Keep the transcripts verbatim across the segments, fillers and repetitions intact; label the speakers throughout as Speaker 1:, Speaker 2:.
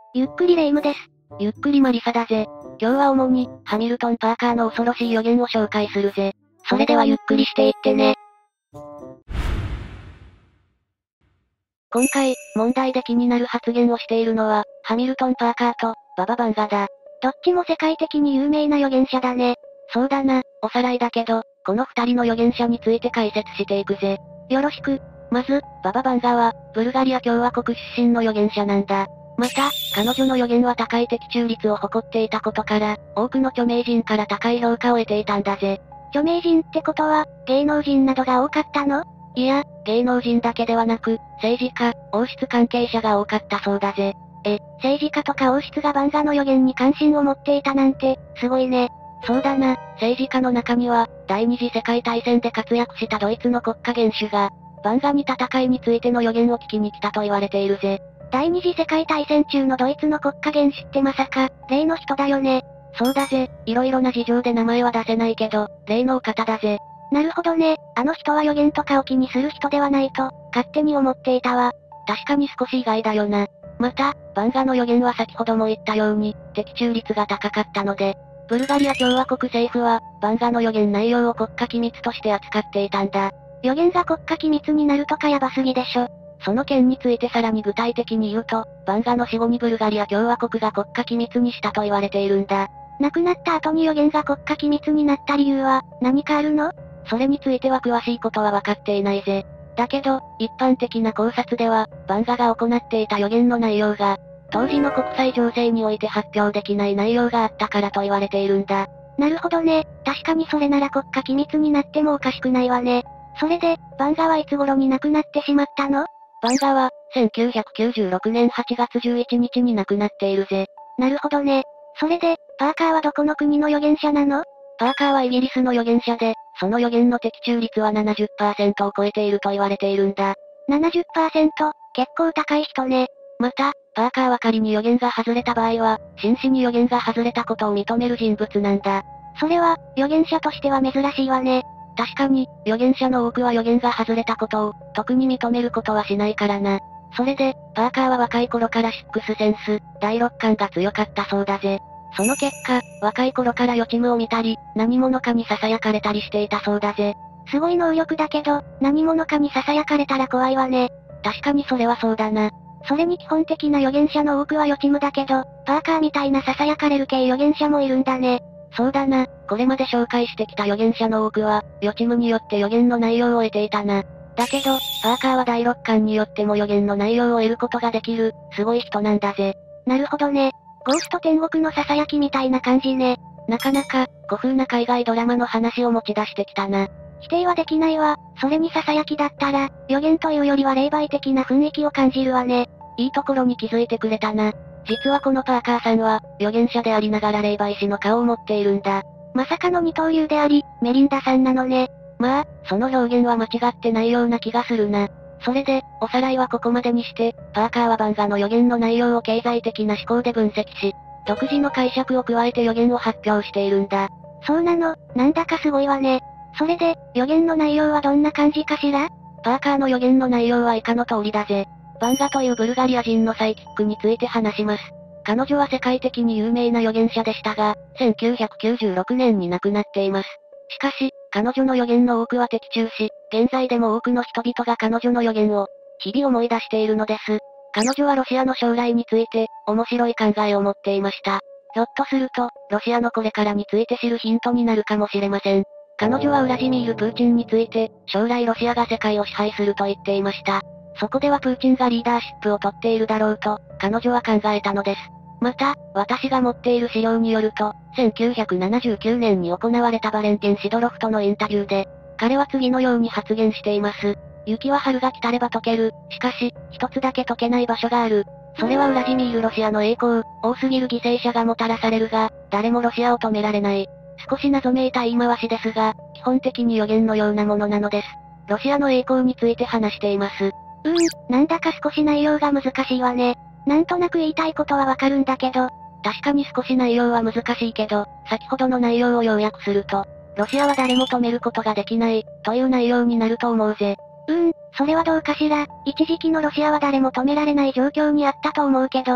Speaker 1: ゆっくりレ夢ムです。
Speaker 2: ゆっくりマリサだぜ。今日は主に、ハミルトン・パーカーの恐ろしい予言を紹介するぜ。それではゆっくりしていってね。今回、問題で気になる発言をしているのは、ハミルトン・パーカーと、ババ・バンガだ。
Speaker 1: どっちも世界的に有名な預言者だね。
Speaker 2: そうだな、おさらいだけど、この二人の預言者について解説していくぜ。
Speaker 1: よろしく。
Speaker 2: まず、ババ・バンガは、ブルガリア共和国出身の預言者なんだ。また、彼女の予言は高い的中率を誇っていたことから、多くの著名人から高い評価を得ていたんだぜ。
Speaker 1: 著名人ってことは、芸能人などが多かったの？
Speaker 2: いや、芸能人だけではなく、政治家、王室関係者が多かったそうだぜ。
Speaker 1: え、政治家とか王室がバンガの予言に関心を持っていたなんて、すごいね。
Speaker 2: そうだな、政治家の中には、第二次世界大戦で活躍したドイツの国家元首が、バンガに戦いについての予言を聞きに来たと言われているぜ。
Speaker 1: 第二次世界大戦中のドイツの国家元首ってまさか、例の人だよね。
Speaker 2: そうだぜ、いろいろな事情で名前は出せないけど、例のお方だぜ。
Speaker 1: なるほどね、あの人は予言とかを気にする人ではないと、勝手に思っていたわ。
Speaker 2: 確かに少し意外だよな。また、バンガの予言は先ほども言ったように、的中率が高かったので、ブルガリア共和国政府は、バンガの予言内容を国家機密として扱っていたんだ。
Speaker 1: 予言が国家機密になるとかやばすぎでしょ。
Speaker 2: その件についてさらに具体的に言うと、バンガの死後にブルガリア共和国が国家機密にしたと言われているんだ。
Speaker 1: 亡くなった後に予言が国家機密になった理由は、何かあるの？
Speaker 2: それについては詳しいことは分かっていないぜ。だけど、一般的な考察では、バンガが行っていた予言の内容が、当時の国際情勢において発表できない内容があったからと言われているんだ。
Speaker 1: なるほどね、確かにそれなら国家機密になってもおかしくないわね。それで、バンガはいつ頃に亡くなってしまったの？
Speaker 2: バンガは、せんきゅうひゃくきゅうじゅうろくねんはちがつじゅういちにちに亡くなっているぜ。
Speaker 1: なるほどね。それで、パーカーはどこの国の預言者なの？
Speaker 2: パーカーはイギリスの預言者で、その予言の的中率は ななじゅっパーセント を超えていると言われているんだ。
Speaker 1: ななじゅっパーセント、結構高い人ね。
Speaker 2: また、パーカーは仮に予言が外れた場合は、真摯に予言が外れたことを認める人物なんだ。
Speaker 1: それは、預言者としては珍しいわね。
Speaker 2: 確かに、預言者の多くは予言が外れたことを、特に認めることはしないからな。それで、パーカーは若い頃からシックスセンス、第六感が強かったそうだぜ。その結果、若い頃から予知夢を見たり、何者かに囁かれたりしていたそうだぜ。
Speaker 1: すごい能力だけど、何者かに囁かれたら怖いわね。
Speaker 2: 確かにそれはそうだな。
Speaker 1: それに基本的な預言者の多くは予知夢だけど、パーカーみたいな囁かれる系預言者もいるんだね。
Speaker 2: そうだな、これまで紹介してきた預言者の多くは、予知夢によって予言の内容を得ていたな。だけど、パーカーは第六感によっても予言の内容を得ることができる、すごい人なんだぜ。
Speaker 1: なるほどね。ゴースト天国の囁きみたいな感じね。
Speaker 2: なかなか、古風な海外ドラマの話を持ち出してきたな。
Speaker 1: 否定はできないわ。それに囁きだったら、予言というよりは霊媒的な雰囲気を感じるわね。
Speaker 2: いいところに気づいてくれたな。実はこのパーカーさんは、預言者でありながら霊媒師の顔を持っているんだ。
Speaker 1: まさかの二刀流であり、メリンダさんなのね。
Speaker 2: まあ、その表現は間違ってないような気がするな。それで、おさらいはここまでにして、パーカーはバンガの予言の内容を経済的な思考で分析し、独自の解釈を加えて予言を発表しているんだ。
Speaker 1: そうなの、なんだかすごいわね。それで、予言の内容はどんな感じかしら？
Speaker 2: パーカーの予言の内容は以下の通りだぜ。バンガというブルガリア人のサイキックについて話します。彼女は世界的に有名な預言者でしたが、せんきゅうひゃくきゅうじゅうろくねんに亡くなっています。しかし、彼女の予言の多くは的中し、現在でも多くの人々が彼女の予言を、日々思い出しているのです。彼女はロシアの将来について、面白い考えを持っていました。ひょっとすると、ロシアのこれからについて知るヒントになるかもしれません。彼女はウラジミール・プーチンについて、将来ロシアが世界を支配すると言っていました。そこではプーチンがリーダーシップを取っているだろうと、彼女は考えたのです。また、私が持っている資料によると、せんきゅうひゃくななじゅうきゅうねんに行われたバレンティン・シドロフとのインタビューで、彼は次のように発言しています。雪は春が来たれば溶ける。しかし、一つだけ溶けない場所がある。それはウラジミール・ロシアの栄光。多すぎる犠牲者がもたらされるが、誰もロシアを止められない。少し謎めいた言い回しですが、基本的に予言のようなものなのです。ロシアの栄光について話しています。
Speaker 1: うーん、なんだか少し内容が難しいわね。なんとなく言いたいことはわかるんだけど、
Speaker 2: 確かに少し内容は難しいけど、先ほどの内容を要約すると、ロシアは誰も止めることができない、という内容になると思うぜ。
Speaker 1: うーん、それはどうかしら。一時期のロシアは誰も止められない状況にあったと思うけど、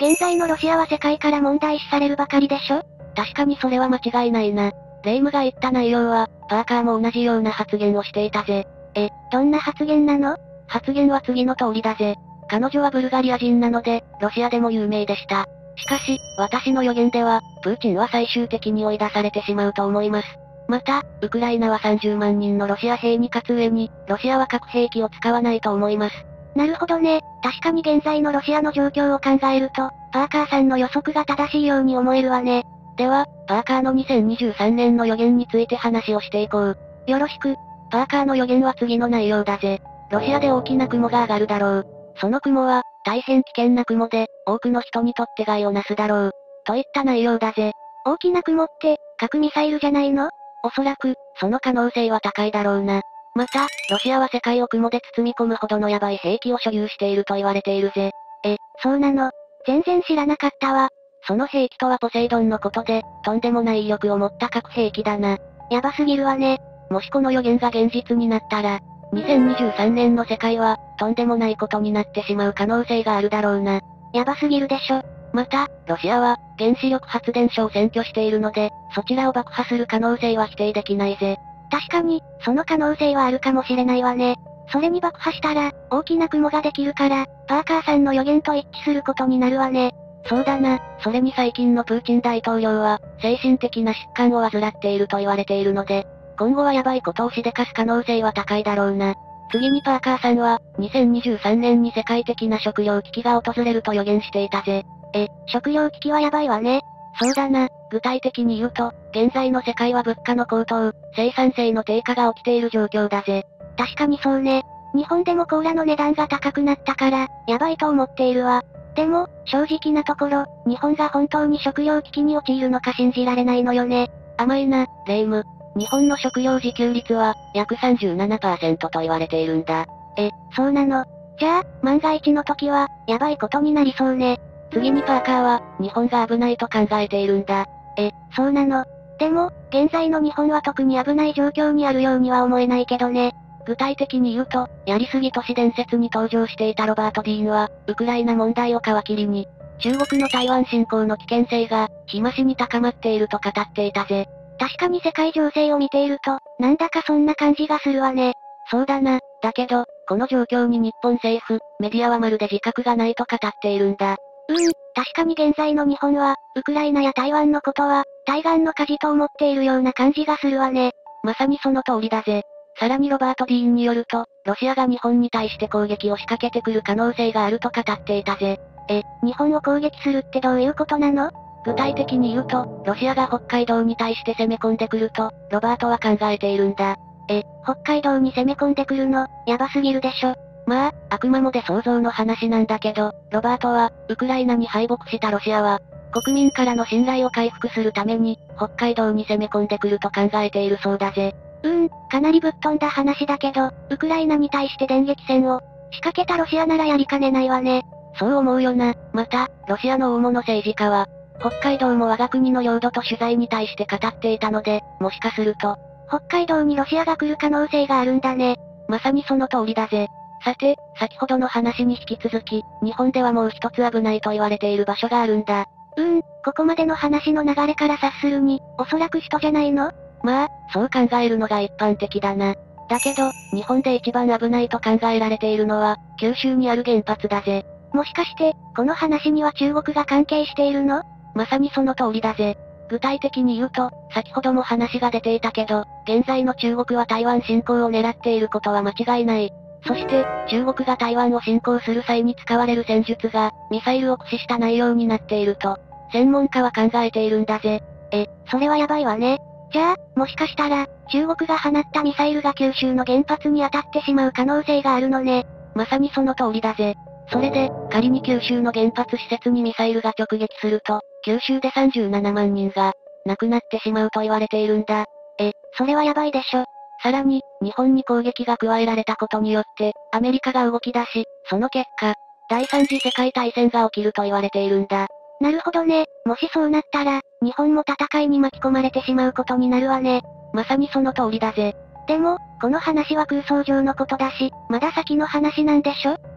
Speaker 1: 現在のロシアは世界から問題視されるばかりでしょ？
Speaker 2: 確かにそれは間違いないな。レイムが言った内容は、パーカーも同じような発言をしていたぜ。
Speaker 1: え、どんな発言なの？
Speaker 2: 発言は次の通りだぜ。彼女はブルガリア人なので、ロシアでも有名でした。しかし、私の予言では、プーチンは最終的に追い出されてしまうと思います。また、ウクライナはさんじゅうまんにんのロシア兵に勝つ上に、ロシアは核兵器を使わないと思います。
Speaker 1: なるほどね。確かに現在のロシアの状況を考えると、パーカーさんの予測が正しいように思えるわね。
Speaker 2: では、パーカーのにせんにじゅうさんねんの予言について話をしていこう。
Speaker 1: よろしく。
Speaker 2: パーカーの予言は次の内容だぜ。ロシアで大きな雲が上がるだろう。その雲は、大変危険な雲で、多くの人にとって害をなすだろう。といった内容だぜ。
Speaker 1: 大きな雲って、核ミサイルじゃないの？
Speaker 2: おそらく、その可能性は高いだろうな。また、ロシアは世界を雲で包み込むほどのヤバい兵器を所有していると言われているぜ。
Speaker 1: え、そうなの？全然知らなかったわ。
Speaker 2: その兵器とはポセイドンのことで、とんでもない威力を持った核兵器だな。
Speaker 1: やばすぎるわね。
Speaker 2: もしこの予言が現実になったら、にせんにじゅうさんねんの世界は、とんでもないことになってしまう可能性があるだろうな。
Speaker 1: やばすぎるでしょ。
Speaker 2: また、ロシアは、原子力発電所を占拠しているので、そちらを爆破する可能性は否定できないぜ。
Speaker 1: 確かに、その可能性はあるかもしれないわね。それに爆破したら、大きな雲ができるから、パーカーさんの予言と一致することになるわね。
Speaker 2: そうだな、それに最近のプーチン大統領は、精神的な疾患を患っていると言われているので、今後はヤバいことをしでかす可能性は高いだろうな。次にパーカーさんは、にせんにじゅうさんねんに世界的な食糧危機が訪れると予言していたぜ。
Speaker 1: え、食糧危機はヤバいわね。
Speaker 2: そうだな、具体的に言うと、現在の世界は物価の高騰、生産性の低下が起きている状況だぜ。
Speaker 1: 確かにそうね。日本でもコーラの値段が高くなったから、ヤバいと思っているわ。でも、正直なところ、日本が本当に食糧危機に陥るのか信じられないのよね。
Speaker 2: 甘いな、レイム。日本の食料自給率は、約 さんじゅうななパーセント と言われているんだ。
Speaker 1: え、そうなの。じゃあ、万が一の時は、ヤバいことになりそうね。
Speaker 2: 次にパーカーは、日本が危ないと考えているんだ。
Speaker 1: え、そうなの。でも、現在の日本は特に危ない状況にあるようには思えないけどね。
Speaker 2: 具体的に言うと、やりすぎ都市伝説に登場していたロバート・ディーンは、ウクライナ問題を皮切りに、中国の台湾侵攻の危険性が、日増しに高まっていると語っていたぜ。
Speaker 1: 確かに世界情勢を見ていると、なんだかそんな感じがするわね。
Speaker 2: そうだな。だけど、この状況に日本政府、メディアはまるで自覚がないと語っているんだ。
Speaker 1: うーん、確かに現在の日本は、ウクライナや台湾のことは、対岸の火事と思っているような感じがするわね。
Speaker 2: まさにその通りだぜ。さらにロバート・ディーンによると、ロシアが日本に対して攻撃を仕掛けてくる可能性があると語っていたぜ。
Speaker 1: え、日本を攻撃するってどういうことなの？
Speaker 2: 具体的に言うと、ロシアが北海道に対して攻め込んでくると、ロバートは考えているんだ。
Speaker 1: え、北海道に攻め込んでくるの、やばすぎるでしょ。
Speaker 2: まあ、あくまで想像の話なんだけど、ロバートは、ウクライナに敗北したロシアは、国民からの信頼を回復するために、北海道に攻め込んでくると考えているそうだぜ。
Speaker 1: うーん、かなりぶっ飛んだ話だけど、ウクライナに対して電撃戦を仕掛けたロシアならやりかねないわね。
Speaker 2: そう思うよな。また、ロシアの大物政治家は、北海道も我が国の領土と取材に対して語っていたので、もしかすると、
Speaker 1: 北海道にロシアが来る可能性があるんだね。
Speaker 2: まさにその通りだぜ。さて、先ほどの話に引き続き、日本ではもう一つ危ないと言われている場所があるんだ。
Speaker 1: うーん、ここまでの話の流れから察するに、おそらく首都じゃないの？
Speaker 2: まあ、そう考えるのが一般的だな。だけど、日本で一番危ないと考えられているのは、九州にある原発だぜ。
Speaker 1: もしかして、この話には中国が関係しているの？
Speaker 2: まさにその通りだぜ。具体的に言うと、先ほども話が出ていたけど、現在の中国は台湾侵攻を狙っていることは間違いない。そして、中国が台湾を侵攻する際に使われる戦術が、ミサイルを駆使した内容になっていると、専門家は考えているんだぜ。
Speaker 1: え、それはやばいわね。じゃあ、もしかしたら、中国が放ったミサイルが九州の原発に当たってしまう可能性があるのね。
Speaker 2: まさにその通りだぜ。それで、仮に九州の原発施設にミサイルが直撃すると、九州でさんじゅうななまんにんが、亡くなってしまうと言われているんだ。
Speaker 1: え、それはやばいでしょ。
Speaker 2: さらに、日本に攻撃が加えられたことによって、アメリカが動き出し、その結果、第三次世界大戦が起きると言われているんだ。
Speaker 1: なるほどね。もしそうなったら、日本も戦いに巻き込まれてしまうことになるわね。
Speaker 2: まさにその通りだぜ。
Speaker 1: でも、この話は空想上のことだし、まだ先の話なんでしょ？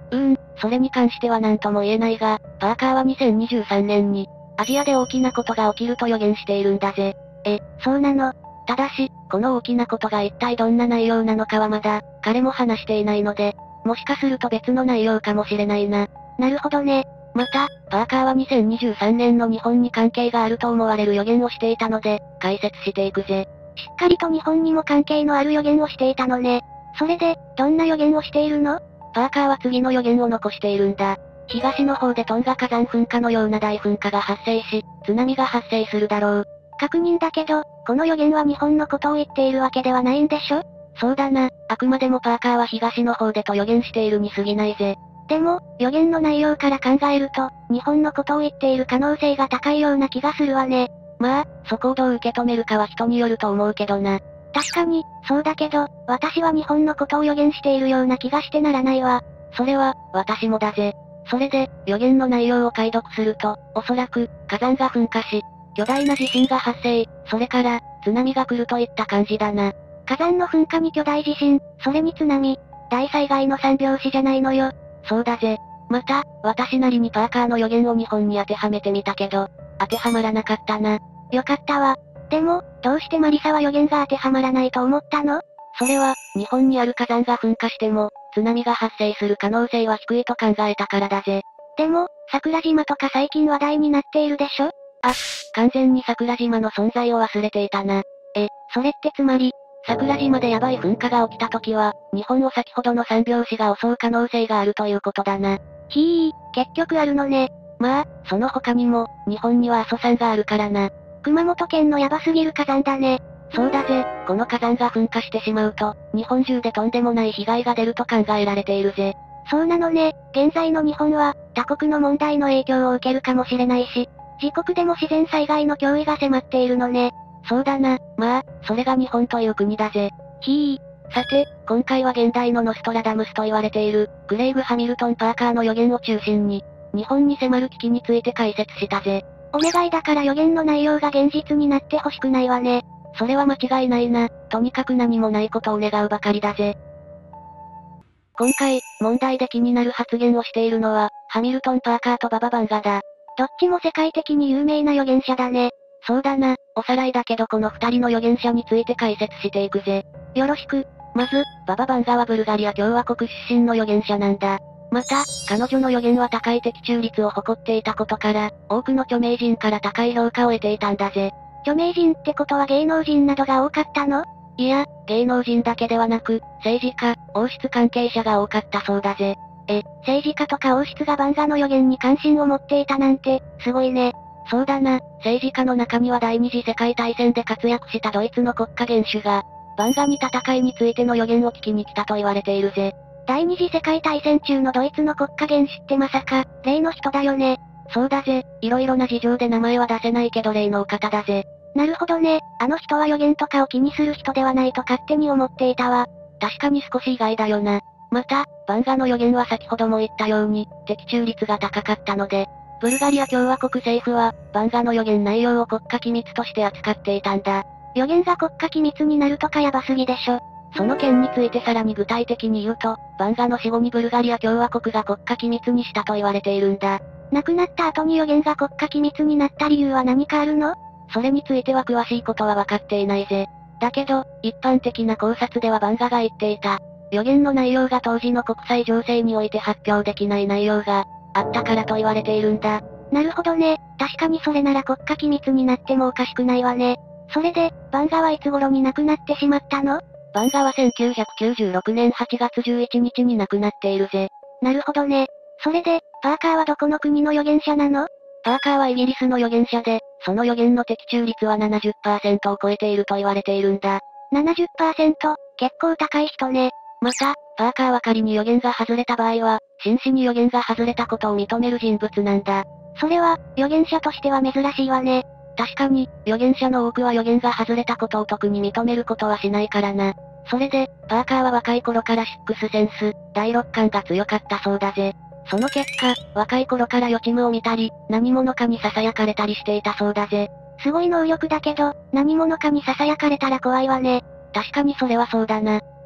Speaker 2: うーん、それに関しては何とも言えないが、パーカーはにせんにじゅうさんねんに、アジアで大きなことが起きると予言しているんだぜ。
Speaker 1: え、そうなの？
Speaker 2: ただし、この大きなことが一体どんな内容なのかはまだ、彼も話していないので、もしかすると別の内容かもしれないな。
Speaker 1: なるほどね。
Speaker 2: また、パーカーはにせんにじゅうさんねんの日本に関係があると思われる予言をしていたので、解説していくぜ。
Speaker 1: しっかりと日本にも関係のある予言をしていたのね。それで、どんな予言をしているの？
Speaker 2: パーカーは次の予言を残しているんだ。東の方でトンガ火山噴火のような大噴火が発生し、津波が発生するだろう。
Speaker 1: 確認だけど、この予言は日本のことを言っているわけではないんでしょ？
Speaker 2: そうだな、あくまでもパーカーは東の方でと予言しているに過ぎないぜ。
Speaker 1: でも、予言の内容から考えると、日本のことを言っている可能性が高いような気がするわね。
Speaker 2: まあ、そこをどう受け止めるかは人によると思うけどな。
Speaker 1: 確かに、そうだけど、私は日本のことを予言しているような気がしてならないわ。
Speaker 2: それは、私もだぜ。それで、予言の内容を解読すると、おそらく、火山が噴火し、巨大な地震が発生、それから、津波が来るといった感じだな。
Speaker 1: 火山の噴火に巨大地震、それに津波。大災害の三拍子じゃないのよ。
Speaker 2: そうだぜ。また、私なりにパーカーの予言を日本に当てはめてみたけど、当てはまらなかったな。
Speaker 1: よかったわ。でも、どうしてマリサは予言が当てはまらないと思ったの？
Speaker 2: それは、日本にある火山が噴火しても、津波が発生する可能性は低いと考えたからだぜ。
Speaker 1: でも、桜島とか最近話題になっているでしょ？
Speaker 2: あ、完全に桜島の存在を忘れていたな。
Speaker 1: え、それってつまり、
Speaker 2: 桜島でヤバい噴火が起きた時は、日本を先ほどの三拍子が襲う可能性があるということだな。
Speaker 1: ひー、結局あるのね。
Speaker 2: まあ、その他にも、日本には阿蘇山があるからな。
Speaker 1: 熊本県のヤバすぎる火山だね。
Speaker 2: そうだぜ、この火山が噴火してしまうと、日本中でとんでもない被害が出ると考えられているぜ。
Speaker 1: そうなのね、現在の日本は、他国の問題の影響を受けるかもしれないし、自国でも自然災害の脅威が迫っているのね。
Speaker 2: そうだな、まあ、それが日本という国だぜ。
Speaker 1: ひ
Speaker 2: ー。さて、今回は現代のノストラダムスと言われている、クレイグ・ハミルトン・パーカーの予言を中心に、日本に迫る危機について解説したぜ。
Speaker 1: お願いだから予言の内容が現実になってほしくないわね。
Speaker 2: それは間違いないな、とにかく何もないことを願うばかりだぜ。今回、問題で気になる発言をしているのは、ハミルトン・パーカーとババ・バンガだ。
Speaker 1: どっちも世界的に有名な預言者だね。
Speaker 2: そうだな、おさらいだけどこの二人の預言者について解説していくぜ。
Speaker 1: よろしく。
Speaker 2: まず、ババ・バンガはブルガリア共和国出身の預言者なんだ。また、彼女の予言は高い的中率を誇っていたことから、多くの著名人から高い評価を得ていたんだぜ。
Speaker 1: 著名人ってことは芸能人などが多かったの？
Speaker 2: いや、芸能人だけではなく、政治家、王室関係者が多かったそうだぜ。
Speaker 1: え、政治家とか王室がバンガの予言に関心を持っていたなんて、すごいね。
Speaker 2: そうだな、政治家の中には第二次世界大戦で活躍したドイツの国家元首が、バンガに戦いについての予言を聞きに来たと言われているぜ。
Speaker 1: 第二次世界大戦中のドイツの国家元首ってまさか、例の人だよね。
Speaker 2: そうだぜ、いろいろな事情で名前は出せないけど例のお方だぜ。
Speaker 1: なるほどね、あの人は予言とかを気にする人ではないと勝手に思っていたわ。
Speaker 2: 確かに少し意外だよな。また、バンガの予言は先ほども言ったように、的中率が高かったので、ブルガリア共和国政府は、バンガの予言内容を国家機密として扱っていたんだ。
Speaker 1: 予言が国家機密になるとかやばすぎでしょ。
Speaker 2: その件についてさらに具体的に言うと、バンガの死後にブルガリア共和国が国家機密にしたと言われているんだ。
Speaker 1: 亡くなった後に予言が国家機密になった理由は何かあるの？
Speaker 2: それについては詳しいことは分かっていないぜ。だけど、一般的な考察ではバンガが言っていた。予言の内容が当時の国際情勢において発表できない内容があったからと言われているんだ。
Speaker 1: なるほどね。確かにそれなら国家機密になってもおかしくないわね。それで、バンガはいつ頃に亡くなってしまったの？
Speaker 2: バンガはせんきゅうひゃくきゅうじゅうろくねんはちがつじゅういちにちに亡くなっているぜ。
Speaker 1: なるほどね。それで、パーカーはどこの国の預言者なの？
Speaker 2: パーカーはイギリスの預言者で、その予言の的中率は ななじゅっパーセント を超えていると言われているんだ。
Speaker 1: ななじゅっパーセント、結構高い人ね。
Speaker 2: また、パーカーは仮に予言が外れた場合は、真摯に予言が外れたことを認める人物なんだ。
Speaker 1: それは、預言者としては珍しいわね。
Speaker 2: 確かに、預言者の多くは予言が外れたことを特に認めることはしないからな。それで、パーカーは若い頃からシックスセンス、第六感が強かったそうだぜ。その結果、若い頃から予知夢を見たり、何者かに囁かれたりしていたそうだぜ。
Speaker 1: すごい能力だけど、何者かに囁かれたら怖いわね。
Speaker 2: 確かにそれはそうだな。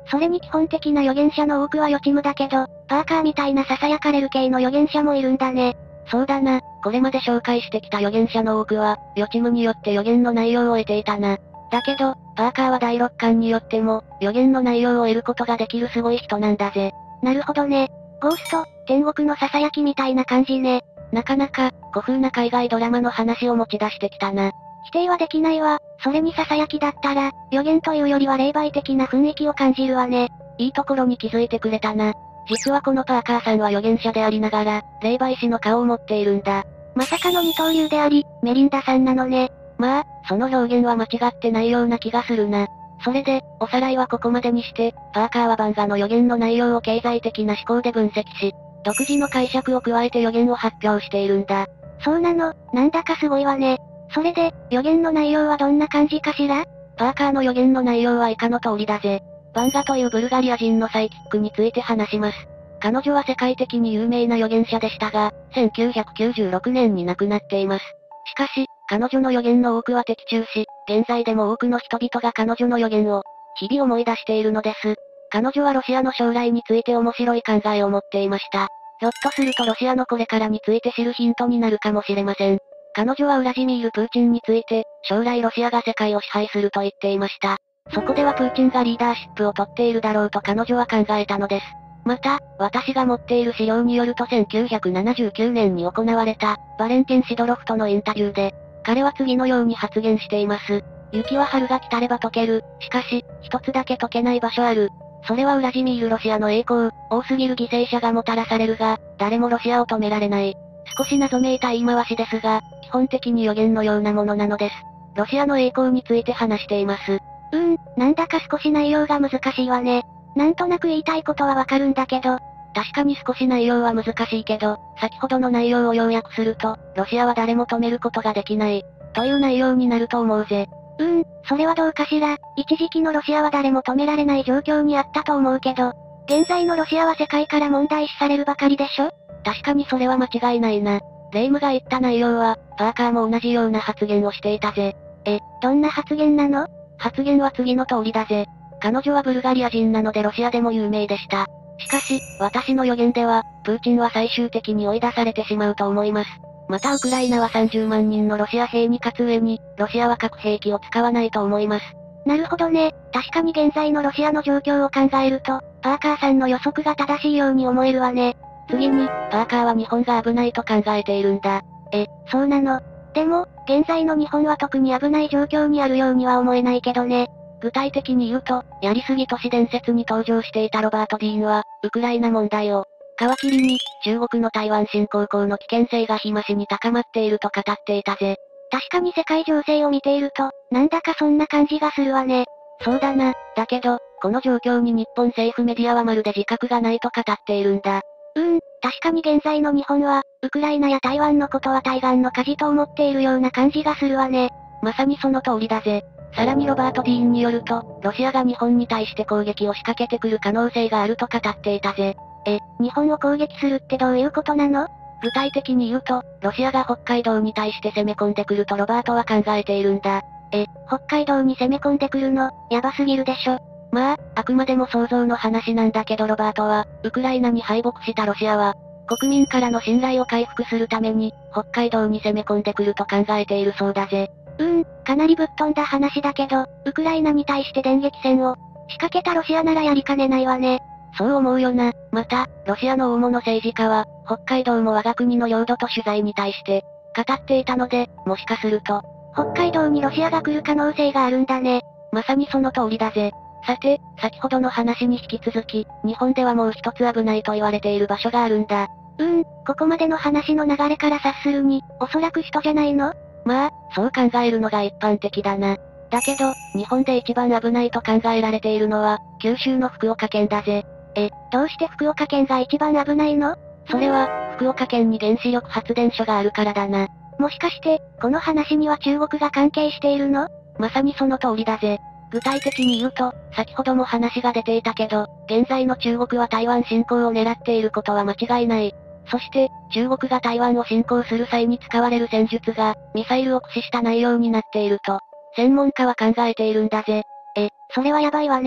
Speaker 1: それに基本的な預言者の多くは予知夢だけど、パーカーみたいな囁かれる系の預言者もいるんだね。
Speaker 2: そうだな、これまで紹介してきた預言者の多くは、予知夢によって予言の内容を得ていたな。だけど、パーカーは第六感によっても、予言の内容を得ることができるすごい人なんだぜ。
Speaker 1: なるほどね。ゴースト、天国の囁きみたいな感じね。
Speaker 2: なかなか、古風な海外ドラマの話を持ち出してきたな。
Speaker 1: 否定はできないわ。それに囁きだったら、予言というよりは霊媒的な雰囲気を感じるわね。
Speaker 2: いいところに気づいてくれたな。実はこのパーカーさんは預言者でありながら、霊媒師の顔を持っているんだ。
Speaker 1: まさかの二刀流であり、メリンダさんなのね。
Speaker 2: まあ、その表現は間違ってないような気がするな。それで、おさらいはここまでにして、パーカーは漫画の予言の内容を経済的な思考で分析し、独自の解釈を加えて予言を発表しているんだ。
Speaker 1: そうなの、なんだかすごいわね。それで、予言の内容はどんな感じかしら？
Speaker 2: パーカーの予言の内容は以下の通りだぜ。バンガというブルガリア人のサイキックについて話します。彼女は世界的に有名な預言者でしたが、せんきゅうひゃくきゅうじゅうろくねんに亡くなっています。しかし、彼女の予言の多くは的中し、現在でも多くの人々が彼女の予言を、日々思い出しているのです。彼女はロシアの将来について面白い考えを持っていました。ひょっとするとロシアのこれからについて知るヒントになるかもしれません。彼女はウラジミール・プーチンについて、将来ロシアが世界を支配すると言っていました。そこではプーチンがリーダーシップをとっているだろうと彼女は考えたのです。また、私が持っている資料によるとせんきゅうひゃくななじゅうきゅうねんに行われた、バレンティン・シドロフとのインタビューで、彼は次のように発言しています。雪は春が来たれば溶ける。しかし、一つだけ溶けない場所ある。それはウラジミール・ロシアの栄光、多すぎる犠牲者がもたらされるが、誰もロシアを止められない。少し謎めいた言い回しですが、基本的に予言のようなものなのです。ロシアの栄光について話しています。
Speaker 1: うーん、なんだか少し内容が難しいわね。なんとなく言いたいことはわかるんだけど。
Speaker 2: 確かに少し内容は難しいけど、先ほどの内容を要約すると、ロシアは誰も止めることができない、という内容になると思うぜ。
Speaker 1: うーん、それはどうかしら。一時期のロシアは誰も止められない状況にあったと思うけど、現在のロシアは世界から問題視されるばかりでしょ？
Speaker 2: 確かにそれは間違いないな。レイムが言った内容は、パーカーも同じような発言をしていたぜ。
Speaker 1: え、どんな発言なの？
Speaker 2: 発言は次の通りだぜ。彼女はブルガリア人なのでロシアでも有名でした。しかし、私の予言では、プーチンは最終的に追い出されてしまうと思います。またウクライナはさんじゅうまんにんのロシア兵に勝つ上に、ロシアは核兵器を使わないと思います。
Speaker 1: なるほどね。確かに現在のロシアの状況を考えると、パーカーさんの予測が正しいように思えるわね。
Speaker 2: 次に、パーカーは日本が危ないと考えているんだ。
Speaker 1: え、そうなの。でも、現在の日本は特に危ない状況にあるようには思えないけどね。
Speaker 2: 具体的に言うと、やりすぎ都市伝説に登場していたロバート・ディーンは、ウクライナ問題を、皮切りに、中国の台湾侵攻後の危険性が日増しに高まっていると語っていたぜ。
Speaker 1: 確かに世界情勢を見ていると、なんだかそんな感じがするわね。
Speaker 2: そうだな。だけど、この状況に日本政府メディアはまるで自覚がないと語っているんだ。
Speaker 1: うーん、確かに現在の日本は、ウクライナや台湾のことは対岸の火事と思っているような感じがするわね。
Speaker 2: まさにその通りだぜ。さらにロバート・ディーンによると、ロシアが日本に対して攻撃を仕掛けてくる可能性があると語っていたぜ。
Speaker 1: え、日本を攻撃するってどういうことなの？
Speaker 2: 具体的に言うと、ロシアが北海道に対して攻め込んでくるとロバートは考えているんだ。
Speaker 1: え、北海道に攻め込んでくるの、やばすぎるでしょ。
Speaker 2: まあ、あくまでも想像の話なんだけどロバートは、ウクライナに敗北したロシアは、国民からの信頼を回復するために、北海道に攻め込んでくると考えているそうだぜ。
Speaker 1: うーん、かなりぶっ飛んだ話だけど、ウクライナに対して電撃戦を仕掛けたロシアならやりかねないわね。
Speaker 2: そう思うよな。また、ロシアの大物政治家は、北海道も我が国の領土と取材に対して、語っていたので、もしかすると、
Speaker 1: 北海道にロシアが来る可能性があるんだね。
Speaker 2: まさにその通りだぜ。さて、先ほどの話に引き続き、日本ではもう一つ危ないと言われている場所があるんだ。
Speaker 1: うーん、ここまでの話の流れから察するに、おそらく人じゃないの？
Speaker 2: まあ、そう考えるのが一般的だな。だけど、日本で一番危ないと考えられているのは、九州の福岡県だぜ。
Speaker 1: え、どうして福岡県が一番危ないの？
Speaker 2: それは、福岡県に原子力発電所があるからだな。
Speaker 1: もしかして、この話には中国が関係しているの？
Speaker 2: まさにその通りだぜ。具体的に言うと、先ほども話が出ていたけど、現在の中国は台湾侵攻を狙っていることは間違いない。そして、中国が台湾を侵攻する際に使われる戦術が、ミサイルを駆使した内容になっていると、専門家は考えているんだぜ。
Speaker 1: え、それはやばいわね。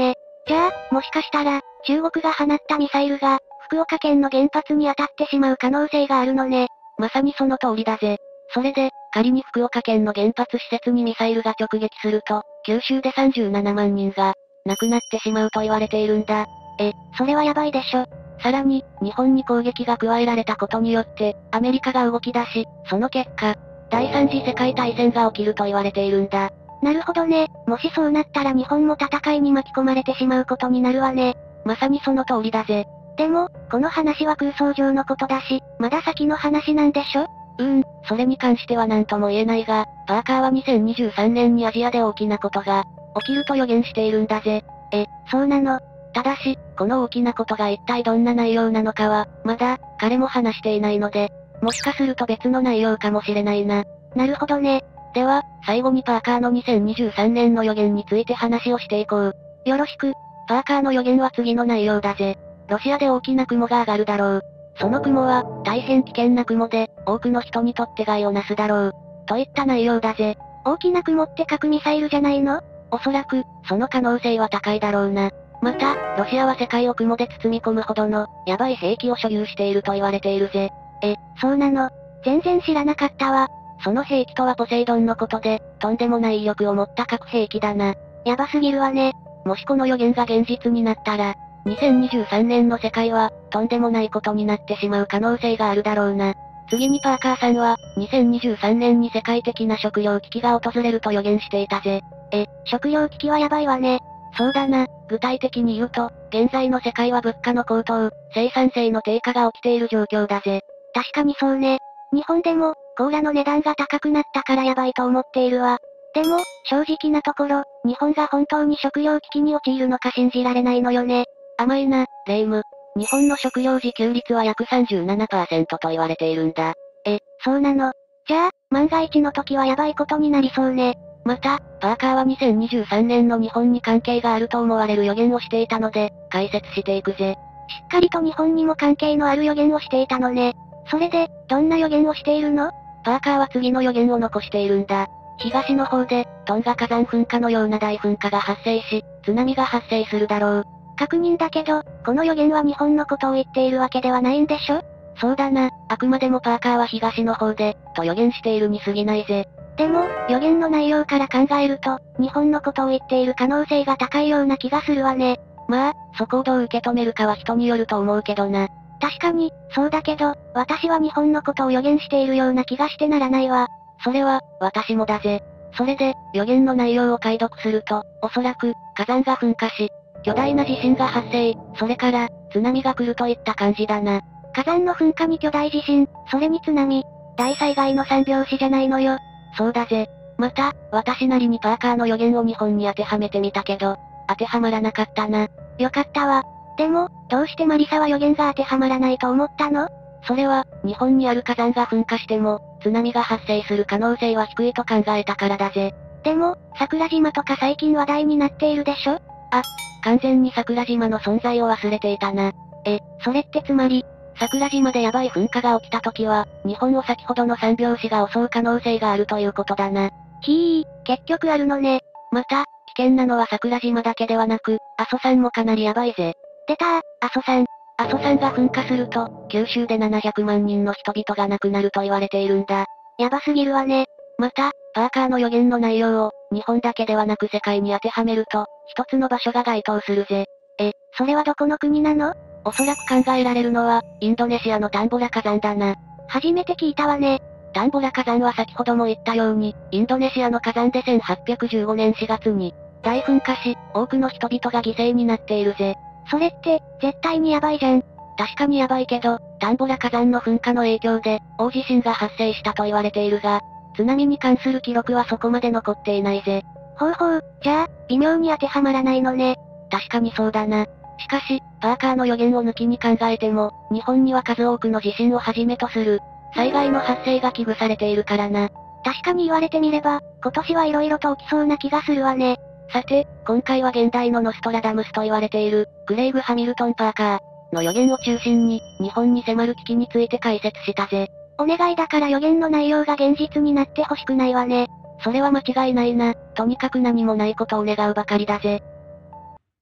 Speaker 1: じゃあ、もしかしたら、中国が放ったミサイルが、福岡県の原発に当たってしまう可能性があるのね。
Speaker 2: まさにその通りだぜ。それで、仮に福岡県の原発施設にミサイルが直撃すると、九州でさんじゅうななまんにんが、亡くなってしまうと言われているんだ。
Speaker 1: え、それはやばいでしょ。
Speaker 2: さらに、日本に攻撃が加えられたことによって、アメリカが動き出し、その結果、第三次世界大戦が起きると言われているんだ。
Speaker 1: なるほどね。もしそうなったら日本も戦いに巻き込まれてしまうことになるわね。
Speaker 2: まさにその通りだぜ。
Speaker 1: でも、この話は空想上のことだし、まだ先の話なんでしょ？
Speaker 2: うーん、それに関しては何とも言えないが、パーカーはにせんにじゅうさんねんにアジアで大きなことが、起きると予言しているんだぜ。
Speaker 1: え、そうなの？
Speaker 2: ただし、この大きなことが一体どんな内容なのかは、まだ、彼も話していないので、もしかすると別の内容かもしれないな。
Speaker 1: なるほどね。
Speaker 2: では、最後にパーカーのにせんにじゅうさんねんの予言について話をしていこう。
Speaker 1: よろしく。
Speaker 2: パーカーの予言は次の内容だぜ。ロシアで大きな雲が上がるだろう。その雲は、大変危険な雲で、多くの人にとって害をなすだろう。といった内容だぜ。
Speaker 1: 大きな雲って核ミサイルじゃないの？
Speaker 2: おそらく、その可能性は高いだろうな。また、ロシアは世界を雲で包み込むほどの、ヤバい兵器を所有していると言われているぜ。
Speaker 1: え、そうなの？全然知らなかったわ。
Speaker 2: その兵器とはポセイドンのことで、とんでもない威力を持った核兵器だな。
Speaker 1: やばすぎるわね。
Speaker 2: もしこの予言が現実になったら、にせんにじゅうさんねんの世界は、とんでもないことになってしまう可能性があるだろうな。次にパーカーさんは、にせんにじゅうさんねんに世界的な食糧危機が訪れると予言していたぜ。
Speaker 1: え、食糧危機はやばいわね。
Speaker 2: そうだな、具体的に言うと、現在の世界は物価の高騰、生産性の低下が起きている状況だぜ。
Speaker 1: 確かにそうね。日本でも、コーラの値段が高くなったからやばいと思っているわ。でも、正直なところ、日本が本当に食糧危機に陥るのか信じられないのよね。
Speaker 2: 甘いな、レイム。日本の食料自給率は約 さんじゅうななパーセント と言われているんだ。
Speaker 1: え、そうなの？じゃあ、万が一の時はやばいことになりそうね。
Speaker 2: また、パーカーはにせんにじゅうさんねんの日本に関係があると思われる予言をしていたので、解説していくぜ。
Speaker 1: しっかりと日本にも関係のある予言をしていたのね。それで、どんな予言をしているの？
Speaker 2: パーカーは次の予言を残しているんだ。東の方で、トンガ火山噴火のような大噴火が発生し、津波が発生するだろう。
Speaker 1: 確認だけど、この予言は日本のことを言っているわけではないんでしょ？
Speaker 2: そうだな、あくまでもパーカーは東の方で、と予言しているに過ぎないぜ。
Speaker 1: でも、予言の内容から考えると、日本のことを言っている可能性が高いような気がするわね。
Speaker 2: まあ、そこをどう受け止めるかは人によると思うけどな。
Speaker 1: 確かに、そうだけど、私は日本のことを予言しているような気がしてならないわ。
Speaker 2: それは、私もだぜ。それで、予言の内容を解読すると、おそらく、火山が噴火し、巨大な地震が発生、それから、津波が来るといった感じだな。
Speaker 1: 火山の噴火に巨大地震、それに津波。大災害の三拍子じゃないのよ。
Speaker 2: そうだぜ。また、私なりにパーカーの予言を日本に当てはめてみたけど、当てはまらなかったな。
Speaker 1: よかったわ。でも、どうしてマリサは予言が当てはまらないと思ったの？
Speaker 2: それは、日本にある火山が噴火しても、津波が発生する可能性は低いと考えたからだぜ。
Speaker 1: でも、桜島とか最近話題になっているでしょ？
Speaker 2: あ、完全に桜島の存在を忘れていたな。
Speaker 1: え、それってつまり、
Speaker 2: 桜島でヤバい噴火が起きた時は、日本を先ほどの三拍子が襲う可能性があるということだな。
Speaker 1: ひー、結局あるのね。
Speaker 2: また、危険なのは桜島だけではなく、阿蘇山もかなりヤバいぜ。
Speaker 1: 出たー、阿蘇山。
Speaker 2: 阿蘇山が噴火すると、九州でななひゃくまんにんの人々が亡くなると言われているんだ。
Speaker 1: やばすぎるわね。
Speaker 2: また、パーカーの予言の内容を、日本だけではなく世界に当てはめると、一つの場所が該当するぜ。
Speaker 1: え、それはどこの国なの？
Speaker 2: おそらく考えられるのは、インドネシアのタンボラ火山だな。
Speaker 1: 初めて聞いたわね。
Speaker 2: タンボラ火山は先ほども言ったように、インドネシアの火山でせんはっぴゃくじゅうごねんしがつに、大噴火し、多くの人々が犠牲になっているぜ。
Speaker 1: それって、絶対にヤバいじゃん。
Speaker 2: 確かにヤバいけど、タンボラ火山の噴火の影響で、大地震が発生したと言われているが、津波に関する記録はそこまで残っていないぜ。
Speaker 1: ほうほう、じゃあ、微妙に当てはまらないのね。
Speaker 2: 確かにそうだな。しかし、パーカーの予言を抜きに考えても、日本には数多くの地震をはじめとする、災害の発生が危惧されているからな。
Speaker 1: 確かに言われてみれば、今年は色々と起きそうな気がするわね。
Speaker 2: さて、今回は現代のノストラダムスと言われている、クレイグ・ハミルトン・パーカーの予言を中心に、日本に迫る危機について解説したぜ。
Speaker 1: お願いだから予言の内容が現実になってほしくないわね。
Speaker 2: それは間違いないな。とにかく何もないことを願うばかりだぜ。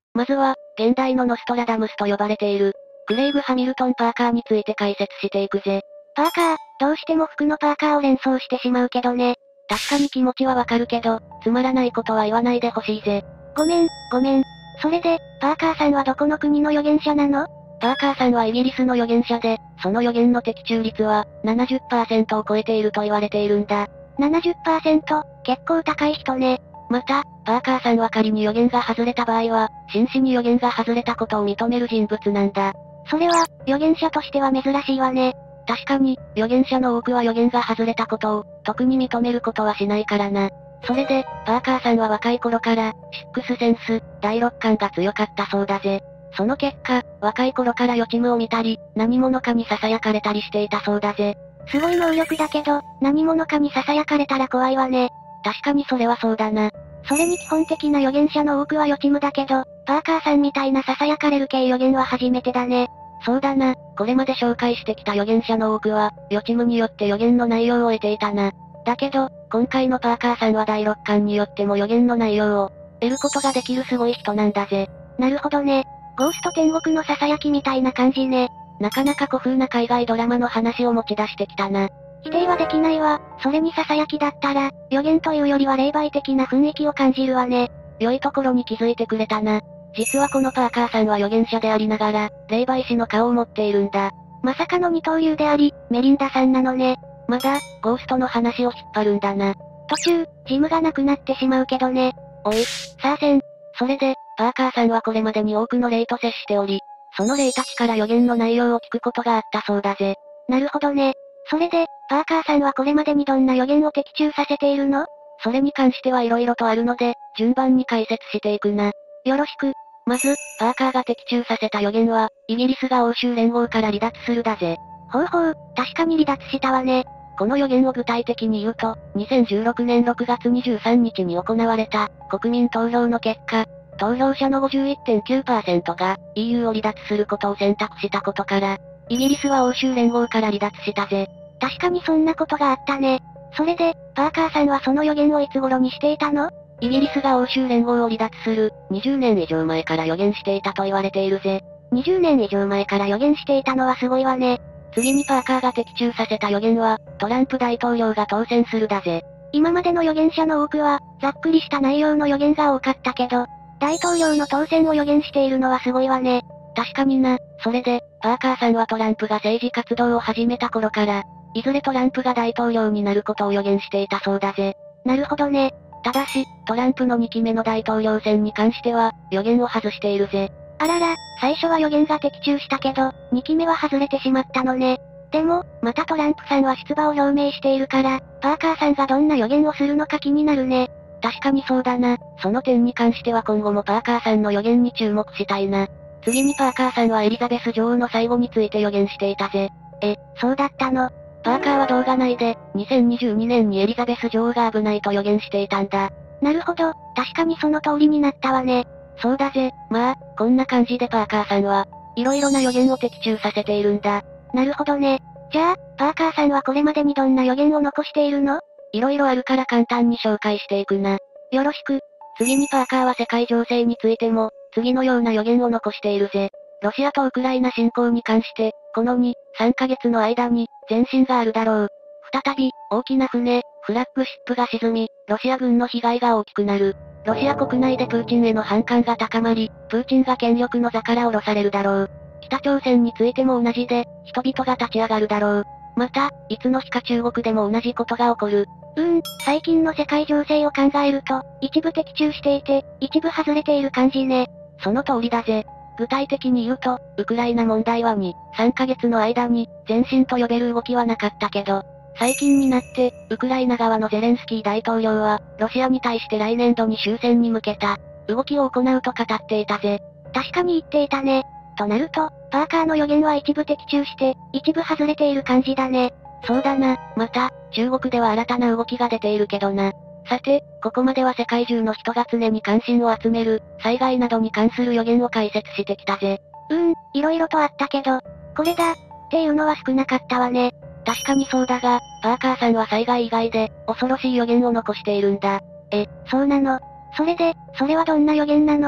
Speaker 2: まずは、現代のノストラダムスと呼ばれている、クレイグ・ハミルトン・パーカーについて解説していくぜ。
Speaker 1: パーカー、どうしても服のパーカーを連想してしまうけどね。
Speaker 2: 確かに気持ちはわかるけど、つまらないことは言わないでほしいぜ。
Speaker 1: ごめん、ごめん。それで、パーカーさんはどこの国の預言者なの？
Speaker 2: パーカーさんはイギリスの預言者で、その預言の的中率は、ななじゅっパーセント を超えていると言われているんだ。
Speaker 1: ななじゅっパーセント、結構高い人ね。
Speaker 2: また、パーカーさんは仮に予言が外れた場合は、真摯に予言が外れたことを認める人物なんだ。
Speaker 1: それは、預言者としては珍しいわね。
Speaker 2: 確かに、預言者の多くは予言が外れたことを、特に認めることはしないからな。それで、パーカーさんは若い頃から、シックスセンス、第六感が強かったそうだぜ。その結果、若い頃から予知夢を見たり、何者かに囁かれたりしていたそうだぜ。
Speaker 1: すごい能力だけど、何者かに囁かれたら怖いわね。
Speaker 2: 確かにそれはそうだな。
Speaker 1: それに基本的な預言者の多くは予知夢だけど、パーカーさんみたいな囁かれる系予言は初めてだね。
Speaker 2: そうだな、これまで紹介してきた預言者の多くは、予知夢によって予言の内容を得ていたな。だけど、今回のパーカーさんは第六感によっても予言の内容を、得ることができるすごい人なんだぜ。
Speaker 1: なるほどね。ゴースト天国の囁きみたいな感じね。
Speaker 2: なかなか古風な海外ドラマの話を持ち出してきたな。
Speaker 1: 否定はできないわ。それに囁きだったら、予言というよりは霊媒的な雰囲気を感じるわね。
Speaker 2: 良いところに気づいてくれたな。実はこのパーカーさんは預言者でありながら、霊媒師の顔を持っているんだ。
Speaker 1: まさかの二刀流であり、メリンダさんなのね。
Speaker 2: まだ、ゴーストの話を引っ張るんだな。
Speaker 1: 途中、ジムがなくなってしまうけどね。
Speaker 2: おい、さあせん。それで、パーカーさんはこれまでに多くの霊と接しており、その霊たちから予言の内容を聞くことがあったそうだぜ。
Speaker 1: なるほどね。それで、パーカーさんはこれまでにどんな予言を的中させているの？
Speaker 2: それに関しては色々とあるので、順番に解説していくな。
Speaker 1: よろしく。
Speaker 2: まず、パーカーが的中させた予言は、イギリスが欧州連合から離脱するだぜ。
Speaker 1: ほうほう、確かに離脱したわね。
Speaker 2: この予言を具体的に言うと、にせんじゅうろくねんろくがつにじゅうさんにちに行われた、国民投票の結果、投票者の ごじゅういってんきゅうパーセント が、イーユー を離脱することを選択したことから、イギリスは欧州連合から離脱したぜ。
Speaker 1: 確かにそんなことがあったね。それで、パーカーさんはその予言をいつ頃にしていたの？
Speaker 2: イギリスが欧州連合を離脱する、にじゅうねん以上前から予言していたと言われているぜ。
Speaker 1: にじゅうねん以上前から予言していたのはすごいわね。
Speaker 2: 次にパーカーが的中させた予言は、トランプ大統領が当選するだぜ。
Speaker 1: 今までの予言者の多くは、ざっくりした内容の予言が多かったけど、大統領の当選を予言しているのはすごいわね。
Speaker 2: 確かにな。それで、パーカーさんはトランプが政治活動を始めた頃から、いずれトランプが大統領になることを予言していたそうだぜ。
Speaker 1: なるほどね。
Speaker 2: ただし、トランプのにきめの大統領選に関しては、予言を外しているぜ。
Speaker 1: あらら、最初は予言が的中したけど、にきめは外れてしまったのね。でも、またトランプさんは出馬を表明しているから、パーカーさんがどんな予言をするのか気になるね。
Speaker 2: 確かにそうだな。その点に関しては今後もパーカーさんの予言に注目したいな。次にパーカーさんはエリザベス女王の最後について予言していたぜ。
Speaker 1: え、そうだったの？
Speaker 2: パーカーは動画内で、にせんにじゅうにねんにエリザベス女王が危ないと予言していたんだ。
Speaker 1: なるほど、確かにその通りになったわね。
Speaker 2: そうだぜ。まあ、こんな感じでパーカーさんは、色々な予言を的中させているんだ。
Speaker 1: なるほどね。じゃあ、パーカーさんはこれまでにどんな予言を残しているの？
Speaker 2: 色々あるから簡単に紹介していくな。
Speaker 1: よろしく。
Speaker 2: 次にパーカーは世界情勢についても、次のような予言を残しているぜ。ロシアとウクライナ侵攻に関して、このに、さんかげつの間に、前進があるだろう。再び、大きな船、フラッグシップが沈み、ロシア軍の被害が大きくなる。ロシア国内でプーチンへの反感が高まり、プーチンが権力の座から降ろされるだろう。北朝鮮についても同じで、人々が立ち上がるだろう。また、いつの日か中国でも同じことが起こる。
Speaker 1: うーん、最近の世界情勢を考えると、一部的中していて、一部外れている感じね。
Speaker 2: その通りだぜ。具体的に言うと、ウクライナ問題はに、さんかげつの間に、前進と呼べる動きはなかったけど、最近になって、ウクライナ側のゼレンスキー大統領は、ロシアに対して来年度に終戦に向けた、動きを行うと語っていたぜ。
Speaker 1: 確かに言っていたね。となると、パーカーの予言は一部的中して、一部外れている感じだね。
Speaker 2: そうだな。また、中国では新たな動きが出ているけどな。さて、ここまでは世界中の人が常に関心を集める、災害などに関する予言を解説してきたぜ。
Speaker 1: うーん、色々とあったけど、これだ、っていうのは少なかったわね。
Speaker 2: 確かにそうだが、パーカーさんは災害以外で、恐ろしい予言を残しているんだ。
Speaker 1: え、そうなの？それで、それはどんな予言なの？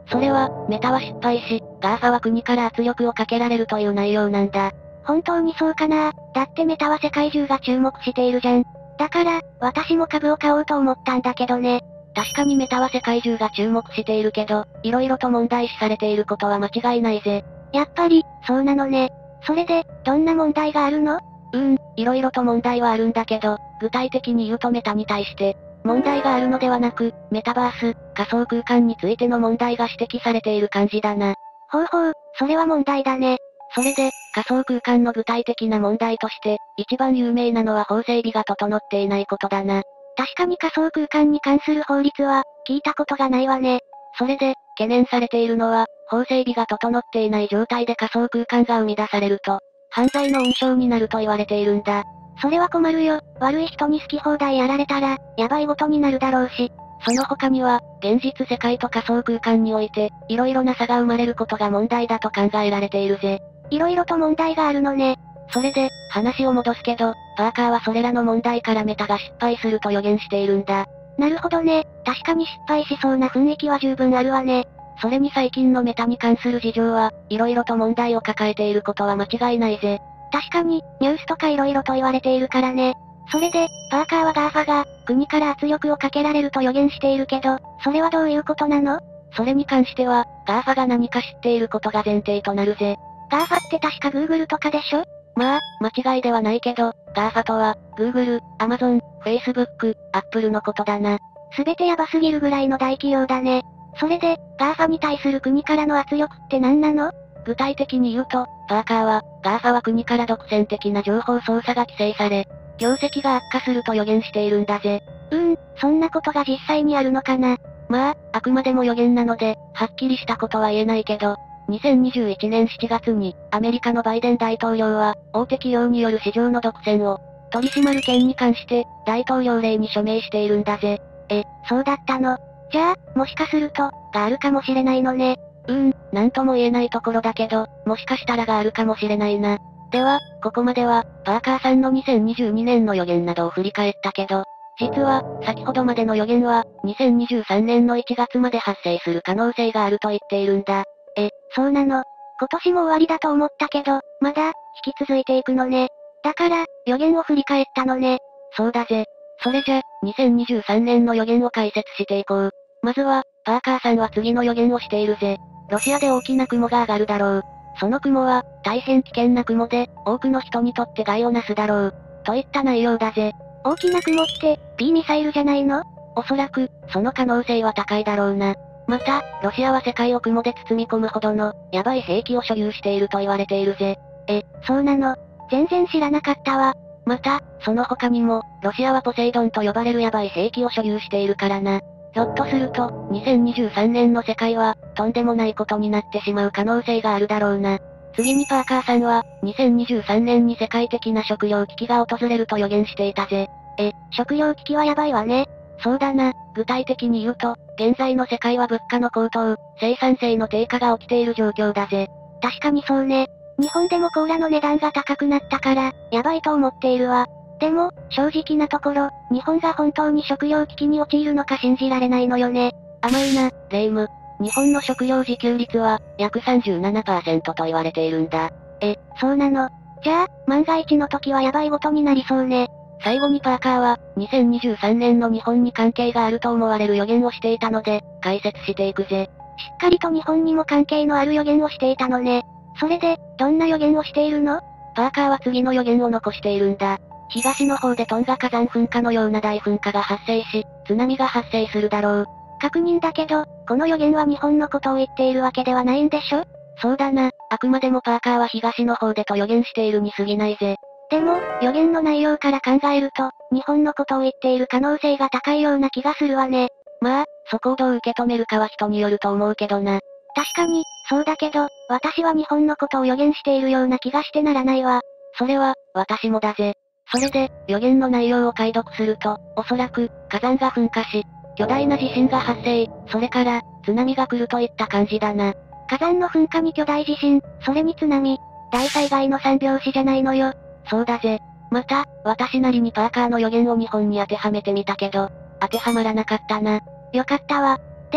Speaker 2: それは、メタは失敗し、ガーファは国から圧力をかけられるという内容なんだ。
Speaker 1: 本当にそうかな？だってメタは世界中が注目しているじゃん。だから、私も株を買おうと思ったんだけどね。
Speaker 2: 確かにメタは世界中が注目しているけど、色々と問題視されていることは間違いないぜ。
Speaker 1: やっぱり、そうなのね。それで、どんな問題があるの？
Speaker 2: うーん、色々と問題はあるんだけど、具体的に言うとメタに対して、問題があるのではなく、メタバース、仮想空間についての問題が指摘されている感じだな。
Speaker 1: ほうほう、それは問題だね。
Speaker 2: それで、仮想空間の具体的な問題として、一番有名なのは法整備が整っていないことだな。
Speaker 1: 確かに仮想空間に関する法律は、聞いたことがないわね。
Speaker 2: それで、懸念されているのは、法整備が整っていない状態で仮想空間が生み出されると、犯罪の温床になると言われているんだ。
Speaker 1: それは困るよ。悪い人に好き放題やられたら、やばいことになるだろうし。
Speaker 2: その他には、現実世界と仮想空間において、色々な差が生まれることが問題だと考えられているぜ。
Speaker 1: 色々と問題があるのね。
Speaker 2: それで、話を戻すけど、パーカーはそれらの問題からメタが失敗すると予言しているんだ。
Speaker 1: なるほどね。確かに失敗しそうな雰囲気は十分あるわね。
Speaker 2: それに最近のメタに関する事情は、色々と問題を抱えていることは間違いないぜ。
Speaker 1: 確かに、ニュースとか色々と言われているからね。それで、パーカーはガーファが、国から圧力をかけられると予言しているけど、それはどういうことなの？
Speaker 2: それに関しては、ガーファが何か知っていることが前提となるぜ。
Speaker 1: ガーファって確か Google とかでしょ？
Speaker 2: まあ、間違いではないけど、ガーファとは、Google、Amazon、Facebook、Apple のことだな。
Speaker 1: すべてヤバすぎるぐらいの大企業だね。それで、ガーファに対する国からの圧力って何なの？
Speaker 2: 具体的に言うと、パーカーは、ガーファは国から独占的な情報操作が規制され、業績が悪化すると予言しているんだぜ。
Speaker 1: うーん、そんなことが実際にあるのかな？
Speaker 2: まあ、あくまでも予言なので、はっきりしたことは言えないけど、にせんにじゅういちねんしちがつに、アメリカのバイデン大統領は、大手企業による市場の独占を、取り締まる件に関して、大統領令に署名しているんだぜ。
Speaker 1: え、そうだったの？じゃあ、もしかすると、があるかもしれないのね。
Speaker 2: うーん、なんとも言えないところだけど、もしかしたらがあるかもしれないな。では、ここまでは、パーカーさんのにせんにじゅうにねんの予言などを振り返ったけど、実は、先ほどまでの予言は、にせんにじゅうさんねんのいちがつまで発生する可能性があると言っているんだ。
Speaker 1: え、そうなの？今年も終わりだと思ったけど、まだ、引き続いていくのね。だから、予言を振り返ったのね。
Speaker 2: そうだぜ。それじゃ、にせんにじゅうさんねんの予言を解説していこう。まずは、パーカーさんは次の予言をしているぜ。ロシアで大きな雲が上がるだろう。その雲は、大変危険な雲で、多くの人にとって害をなすだろう。といった内容だぜ。
Speaker 1: 大きな雲って、P ミサイルじゃないの？
Speaker 2: おそらく、その可能性は高いだろうな。また、ロシアは世界を雲で包み込むほどの、ヤバい兵器を所有していると言われているぜ。
Speaker 1: え、そうなの？全然知らなかったわ。
Speaker 2: また、その他にも、ロシアはポセイドンと呼ばれるヤバい兵器を所有しているからな。ひょっとすると、にせんにじゅうさんねんの世界は、とんでもないことになってしまう可能性があるだろうな。次にパーカーさんは、にせんにじゅうさんねんに世界的な食糧危機が訪れると予言していたぜ。
Speaker 1: え、食糧危機はやばいわね。
Speaker 2: そうだな、具体的に言うと、現在の世界は物価の高騰、生産性の低下が起きている状況だぜ。
Speaker 1: 確かにそうね。日本でもコーラの値段が高くなったから、やばいと思っているわ。でも、正直なところ、日本が本当に食糧危機に陥るのか信じられないのよね。
Speaker 2: 甘いな、レイム。日本の食料自給率は、約 さんじゅうななパーセント と言われているんだ。
Speaker 1: え、そうなの？じゃあ、万が一の時はやばいことになりそうね。
Speaker 2: 最後にパーカーは、にせんにじゅうさんねんの日本に関係があると思われる予言をしていたので、解説していくぜ。
Speaker 1: しっかりと日本にも関係のある予言をしていたのね。それで、どんな予言をしているの？
Speaker 2: パーカーは次の予言を残しているんだ。東の方でトンガ火山噴火のような大噴火が発生し、津波が発生するだろう。
Speaker 1: 確認だけど、この予言は日本のことを言っているわけではないんでしょ？
Speaker 2: そうだな、あくまでもパーカーは東の方でと予言しているに過ぎないぜ。
Speaker 1: でも、予言の内容から考えると、日本のことを言っている可能性が高いような気がするわね。
Speaker 2: まあ、そこをどう受け止めるかは人によると思うけどな。
Speaker 1: 確かに、そうだけど、私は日本のことを予言しているような気がしてならないわ。
Speaker 2: それは、私もだぜ。それで、予言の内容を解読すると、おそらく、火山が噴火し、巨大な地震が発生、それから、津波が来るといった感じだな。
Speaker 1: 火山の噴火に巨大地震、それに津波。大災害の三拍子じゃないのよ。
Speaker 2: そうだぜ。また、私なりにパーカーの予言を日本に当てはめてみたけど、当てはまらなかったな。
Speaker 1: よかったわ。でも、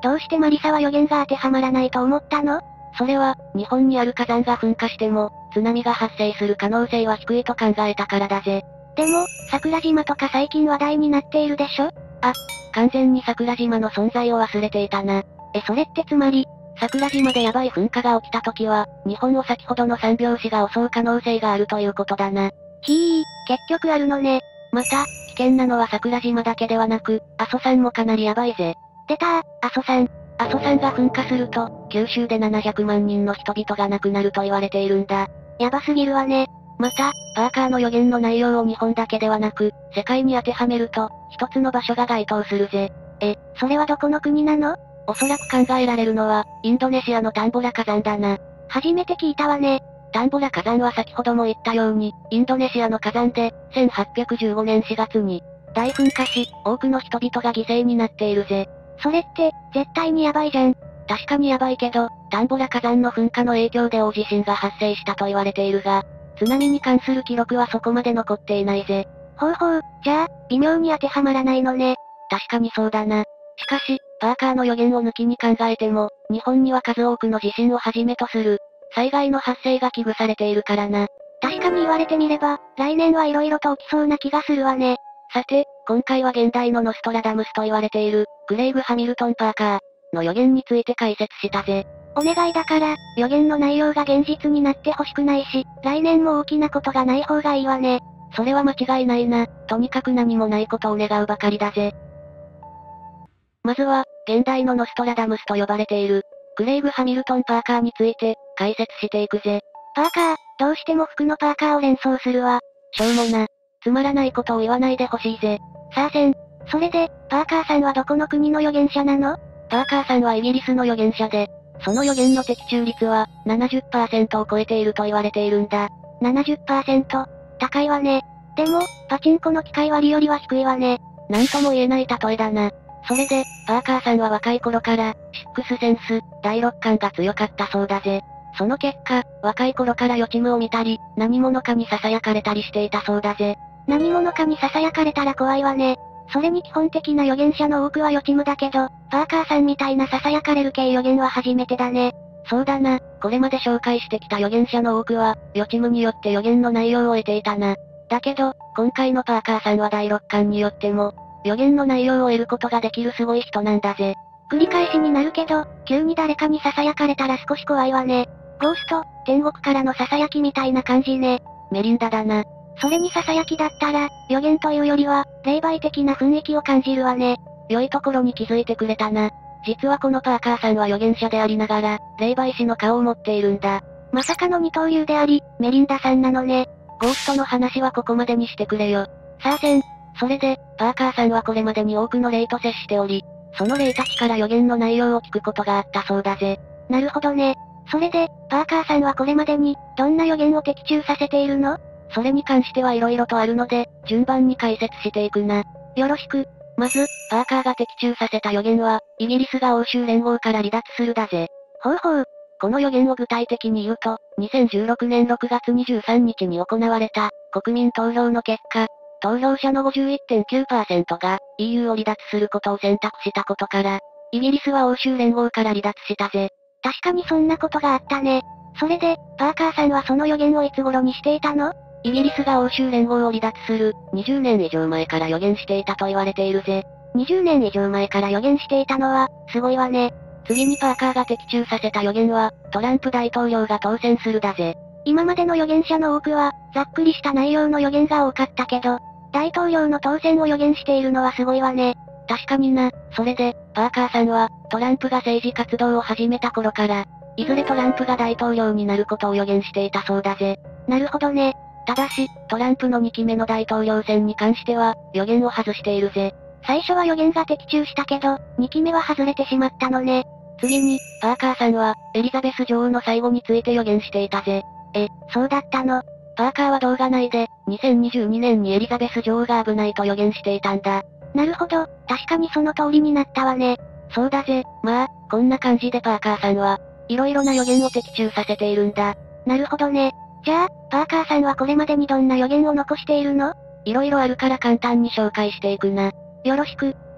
Speaker 1: どうしてマリサは予言が当てはまらないと思ったの？
Speaker 2: それは、日本にある火山が噴火しても、津波が発生する可能性は低いと考えたからだぜ。
Speaker 1: でも、桜島とか最近話題になっているでしょ？
Speaker 2: あ、完全に桜島の存在を忘れていたな。
Speaker 1: え、それってつまり、
Speaker 2: 桜島でヤバい噴火が起きた時は、日本を先ほどの三拍子が襲う可能性があるということだな。
Speaker 1: ひー、結局あるのね。
Speaker 2: また、危険なのは桜島だけではなく、阿蘇山もかなりヤバいぜ。
Speaker 1: 出たー、阿蘇山。
Speaker 2: 阿蘇山が噴火すると、九州でななひゃくまんにんの人々が亡くなると言われているんだ。
Speaker 1: やばすぎるわね。
Speaker 2: また、パーカーの予言の内容を日本だけではなく、世界に当てはめると、一つの場所が該当するぜ。
Speaker 1: え、それはどこの国なの？
Speaker 2: おそらく考えられるのは、インドネシアのタンボラ火山だな。
Speaker 1: 初めて聞いたわね。
Speaker 2: タンボラ火山は先ほども言ったように、インドネシアの火山で、せんはっぴゃくじゅうごねんしがつに、大噴火し、多くの人々が犠牲になっているぜ。
Speaker 1: それって、絶対にヤバいじゃん。
Speaker 2: 確かにヤバいけど、タンボラ火山の噴火の影響で大地震が発生したと言われているが、津波に関する記録はそこまで残っていないぜ。
Speaker 1: ほうほう、じゃあ、微妙に当てはまらないのね。
Speaker 2: 確かにそうだな。しかし、パーカーの予言を抜きに考えても、日本には数多くの地震をはじめとする、災害の発生が危惧されているからな。
Speaker 1: 確かに言われてみれば、来年は色々と起きそうな気がするわね。
Speaker 2: さて、今回は現代のノストラダムスと言われている、クレイグ・ハミルトン・パーカーの予言について解説したぜ。
Speaker 1: お願いだから、予言の内容が現実になってほしくないし、来年も大きなことがない方がいいわね。
Speaker 2: それは間違いないな。とにかく何もないことを願うばかりだぜ。まずは、現代のノストラダムスと呼ばれている、クレイグ・ハミルトン・パーカーについて、解説していくぜ。
Speaker 1: パーカー、どうしても服のパーカーを連想するわ。
Speaker 2: しょうもな。つまらないことを言わないでほしいぜ。
Speaker 1: さあせん。それで、パーカーさんはどこの国の預言者なの？
Speaker 2: パーカーさんはイギリスの預言者で、その予言の的中率は、ななじゅっパーセント を超えていると言われているんだ。
Speaker 1: ななじゅっパーセント。高いわね。でも、パチンコの機械割りよりは低いわね。
Speaker 2: なんとも言えない例えだな。それで、パーカーさんは若い頃から、シックスセンス、第六感が強かったそうだぜ。その結果、若い頃から予知夢を見たり、何者かに囁かれたりしていたそうだぜ。
Speaker 1: 何者かに囁かれたら怖いわね。それに基本的な預言者の多くは予知夢だけど、パーカーさんみたいな囁かれる系予言は初めてだね。
Speaker 2: そうだな、これまで紹介してきた預言者の多くは、予知夢によって予言の内容を得ていたな。だけど、今回のパーカーさんは第六感によっても、予言の内容を得ることができるすごい人なんだぜ。
Speaker 1: 繰り返しになるけど、急に誰かに囁かれたら少し怖いわね。ゴースト、天国からの囁きみたいな感じね。
Speaker 2: メリンダだな。
Speaker 1: それに囁きだったら、予言というよりは、霊媒的な雰囲気を感じるわね。
Speaker 2: 良いところに気づいてくれたな。実はこのパーカーさんは預言者でありながら、霊媒師の顔を持っているんだ。
Speaker 1: まさかの二刀流であり、メリンダさんなのね。
Speaker 2: ゴーストの話はここまでにしてくれよ。さあせん。それで、パーカーさんはこれまでに多くの霊と接しており、その霊たちから予言の内容を聞くことがあったそうだぜ。
Speaker 1: なるほどね。それで、パーカーさんはこれまでに、どんな予言を的中させているの？
Speaker 2: それに関しては色々とあるので、順番に解説していくな。
Speaker 1: よろしく。
Speaker 2: まず、パーカーが的中させた予言は、イギリスが欧州連合から離脱するだぜ。
Speaker 1: ほうほう。
Speaker 2: この予言を具体的に言うと、にせんじゅうろくねんろくがつにじゅうさんにちに行われた、国民投票の結果、投票者の ごじゅういってんきゅうパーセント が、イーユー を離脱することを選択したことから、イギリスは欧州連合から離脱したぜ。
Speaker 1: 確かにそんなことがあったね。それで、パーカーさんはその予言をいつ頃にしていたの？
Speaker 2: イギリスが欧州連合を離脱する、にじゅうねん以上前から予言していたと言われているぜ。
Speaker 1: にじゅうねん以上前から予言していたのは、すごいわね。
Speaker 2: 次にパーカーが的中させた予言は、トランプ大統領が当選するだぜ。
Speaker 1: 今までの預言者の多くは、ざっくりした内容の予言が多かったけど、大統領の当選を予言しているのはすごいわね。
Speaker 2: 確かにな。それで、パーカーさんは、トランプが政治活動を始めた頃から、いずれトランプが大統領になることを予言していたそうだぜ。
Speaker 1: なるほどね。
Speaker 2: ただし、トランプのにきめの大統領選に関しては、予言を外しているぜ。
Speaker 1: 最初は予言が的中したけど、にきめは外れてしまったのね。
Speaker 2: 次に、パーカーさんは、エリザベス女王の最後について予言していたぜ。
Speaker 1: え、そうだったの？
Speaker 2: パーカーは動画内で、にせんにじゅうにねんにエリザベス女王が危ないと予言していたんだ。
Speaker 1: なるほど、確かにその通りになったわね。
Speaker 2: そうだぜ。まあ、こんな感じでパーカーさんは、いろいろな予言を的中させているんだ。
Speaker 1: なるほどね。じゃあ、パーカーさんはこれまでにどんな予言を残しているの？
Speaker 2: いろいろあるから簡単に紹介していくな。
Speaker 1: よろしく。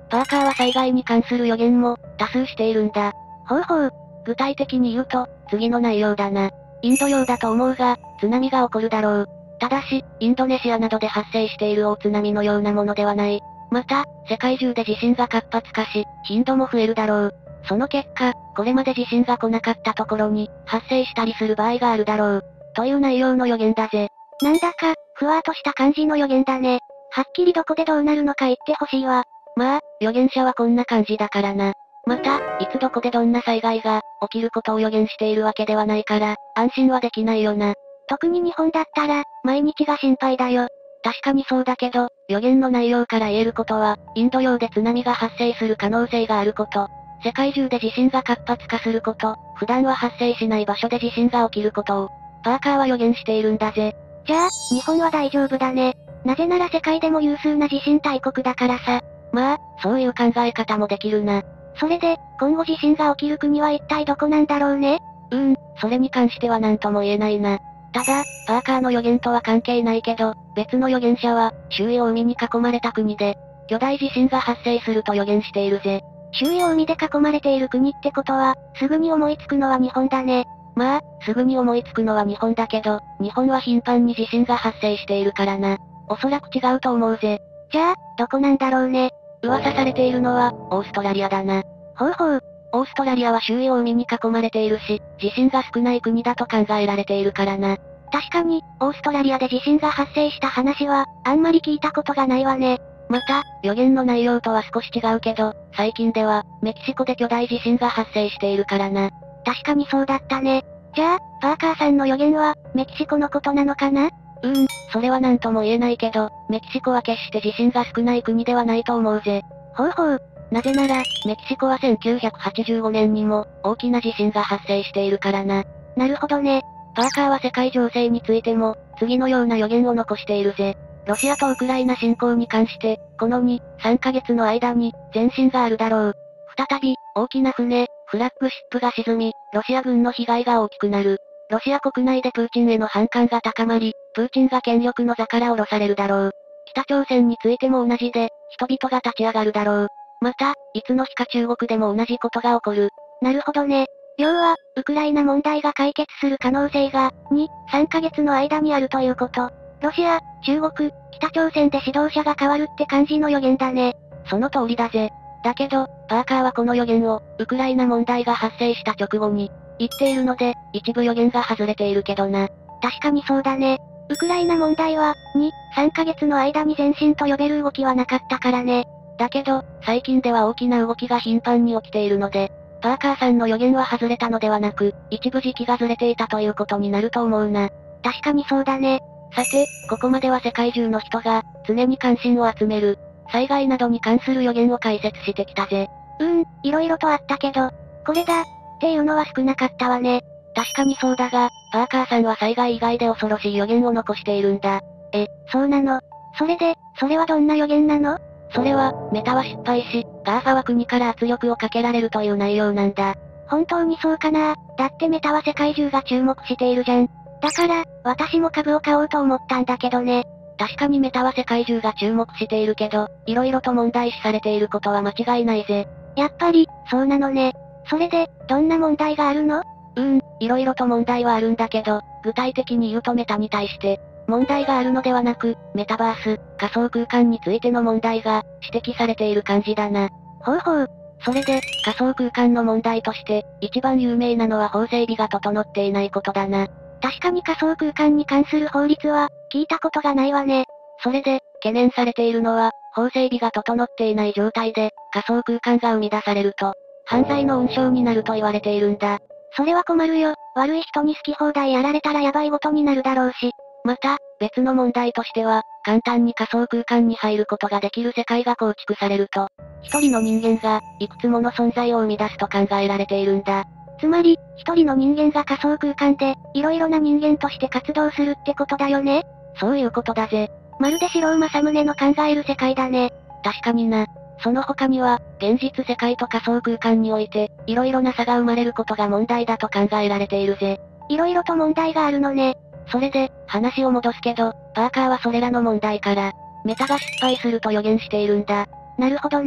Speaker 2: パーカーは災害に関する予言も、多数しているんだ。
Speaker 1: ほうほう。
Speaker 2: 具体的に言うと、次の内容だな。インド洋だと思うが、津波が起こるだろう。ただし、インドネシアなどで発生している大津波のようなものではない。また、世界中で地震が活発化し、頻度も増えるだろう。その結果、これまで地震が来なかったところに、発生したりする場合があるだろう。という内容の予言だぜ。
Speaker 1: なんだか、ふわーとした感じの予言だね。はっきりどこでどうなるのか言ってほしいわ。
Speaker 2: まあ、預言者はこんな感じだからな。また、いつどこでどんな災害が起きることを予言しているわけではないから、安心はできないよな。
Speaker 1: 特に日本だったら、毎日が心配だよ。
Speaker 2: 確かにそうだけど、予言の内容から言えることは、インド洋で津波が発生する可能性があること。世界中で地震が活発化すること、普段は発生しない場所で地震が起きることを、パーカーは予言しているんだぜ。
Speaker 1: じゃあ、日本は大丈夫だね。なぜなら世界でも有数な地震大国だからさ。
Speaker 2: まあ、そういう考え方もできるな。
Speaker 1: それで、今後地震が起きる国は一体どこなんだろうね。
Speaker 2: うーん、それに関しては何とも言えないな。ただ、パーカーの予言とは関係ないけど、別の預言者は、周囲を海に囲まれた国で、巨大地震が発生すると予言しているぜ。
Speaker 1: 周囲を海で囲まれている国ってことは、すぐに思いつくのは日本だね。
Speaker 2: まあ、すぐに思いつくのは日本だけど、日本は頻繁に地震が発生しているからな。おそらく違うと思うぜ。
Speaker 1: じゃあ、どこなんだろうね。
Speaker 2: 噂されているのは、オーストラリアだな。
Speaker 1: ほうほう。
Speaker 2: オーストラリアは周囲を海に囲まれているし、地震が少ない国だと考えられているからな。
Speaker 1: 確かに、オーストラリアで地震が発生した話は、あんまり聞いたことがないわね。
Speaker 2: また、予言の内容とは少し違うけど、最近では、メキシコで巨大地震が発生しているからな。
Speaker 1: 確かにそうだったね。じゃあ、パーカーさんの予言は、メキシコのことなのかな？
Speaker 2: うーん、それは何とも言えないけど、メキシコは決して地震が少ない国ではないと思うぜ。
Speaker 1: ほうほう。
Speaker 2: なぜなら、メキシコはせんきゅうひゃくはちじゅうごねんにも、大きな地震が発生しているからな。
Speaker 1: なるほどね。
Speaker 2: パーカーは世界情勢についても、次のような予言を残しているぜ。ロシアとウクライナ侵攻に関して、このに、さんかげつの間に、前進があるだろう。再び、大きな船、フラッグシップが沈み、ロシア軍の被害が大きくなる。ロシア国内でプーチンへの反感が高まり、プーチンが権力の座から下ろされるだろう。北朝鮮についても同じで、人々が立ち上がるだろう。また、いつの日か中国でも同じことが起こる。
Speaker 1: なるほどね。要は、ウクライナ問題が解決する可能性が、に、さんかげつの間にあるということ。ロシア、中国、北朝鮮で指導者が変わるって感じの予言だね。
Speaker 2: その通りだぜ。だけど、パーカーはこの予言を、ウクライナ問題が発生した直後に、言っているので、一部予言が外れているけどな。
Speaker 1: 確かにそうだね。ウクライナ問題は、に、さんかげつの間に前進と呼べる動きはなかったからね。
Speaker 2: だけど、最近では大きな動きが頻繁に起きているので、パーカーさんの予言は外れたのではなく、一部時期がずれていたということになると思うな。
Speaker 1: 確かにそうだね。
Speaker 2: さて、ここまでは世界中の人が、常に関心を集める、災害などに関する予言を解説してきたぜ。
Speaker 1: うーん、色々とあったけど、これだ、っていうのは少なかったわね。
Speaker 2: 確かにそうだが、パーカーさんは災害以外で恐ろしい予言を残しているんだ。
Speaker 1: え、そうなの？それで、それはどんな予言なの？
Speaker 2: それは、メタは失敗し、ガーファは国から圧力をかけられるという内容なんだ。
Speaker 1: 本当にそうかな？だってメタは世界中が注目しているじゃん。だから、私も株を買おうと思ったんだけどね。
Speaker 2: 確かにメタは世界中が注目しているけど、色々と問題視されていることは間違いないぜ。
Speaker 1: やっぱり、そうなのね。それで、どんな問題があるの？
Speaker 2: うーん、色々と問題はあるんだけど、具体的に言うとメタに対して、問題があるのではなく、メタバース、仮想空間についての問題が、指摘されている感じだな。
Speaker 1: ほうほう。
Speaker 2: それで、仮想空間の問題として、一番有名なのは法整備が整っていないことだな。
Speaker 1: 確かに仮想空間に関する法律は、聞いたことがないわね。
Speaker 2: それで、懸念されているのは、法整備が整っていない状態で、仮想空間が生み出されると、犯罪の温床になると言われているんだ。
Speaker 1: それは困るよ。悪い人に好き放題やられたらヤバいことになるだろうし。
Speaker 2: また、別の問題としては、簡単に仮想空間に入ることができる世界が構築されると、一人の人間が、いくつもの存在を生み出すと考えられているんだ。
Speaker 1: つまり、一人の人間が仮想空間で、いろいろな人間として活動するってことだよね？
Speaker 2: そういうことだぜ。
Speaker 1: まるで白馬政宗の考える世界だね。
Speaker 2: 確かにな。その他には、現実世界と仮想空間において、いろいろな差が生まれることが問題だと考えられているぜ。
Speaker 1: いろいろと問題があるのね。
Speaker 2: それで、話を戻すけど、パーカーはそれらの問題から、メタが失敗すると予言しているんだ。
Speaker 1: なるほどね。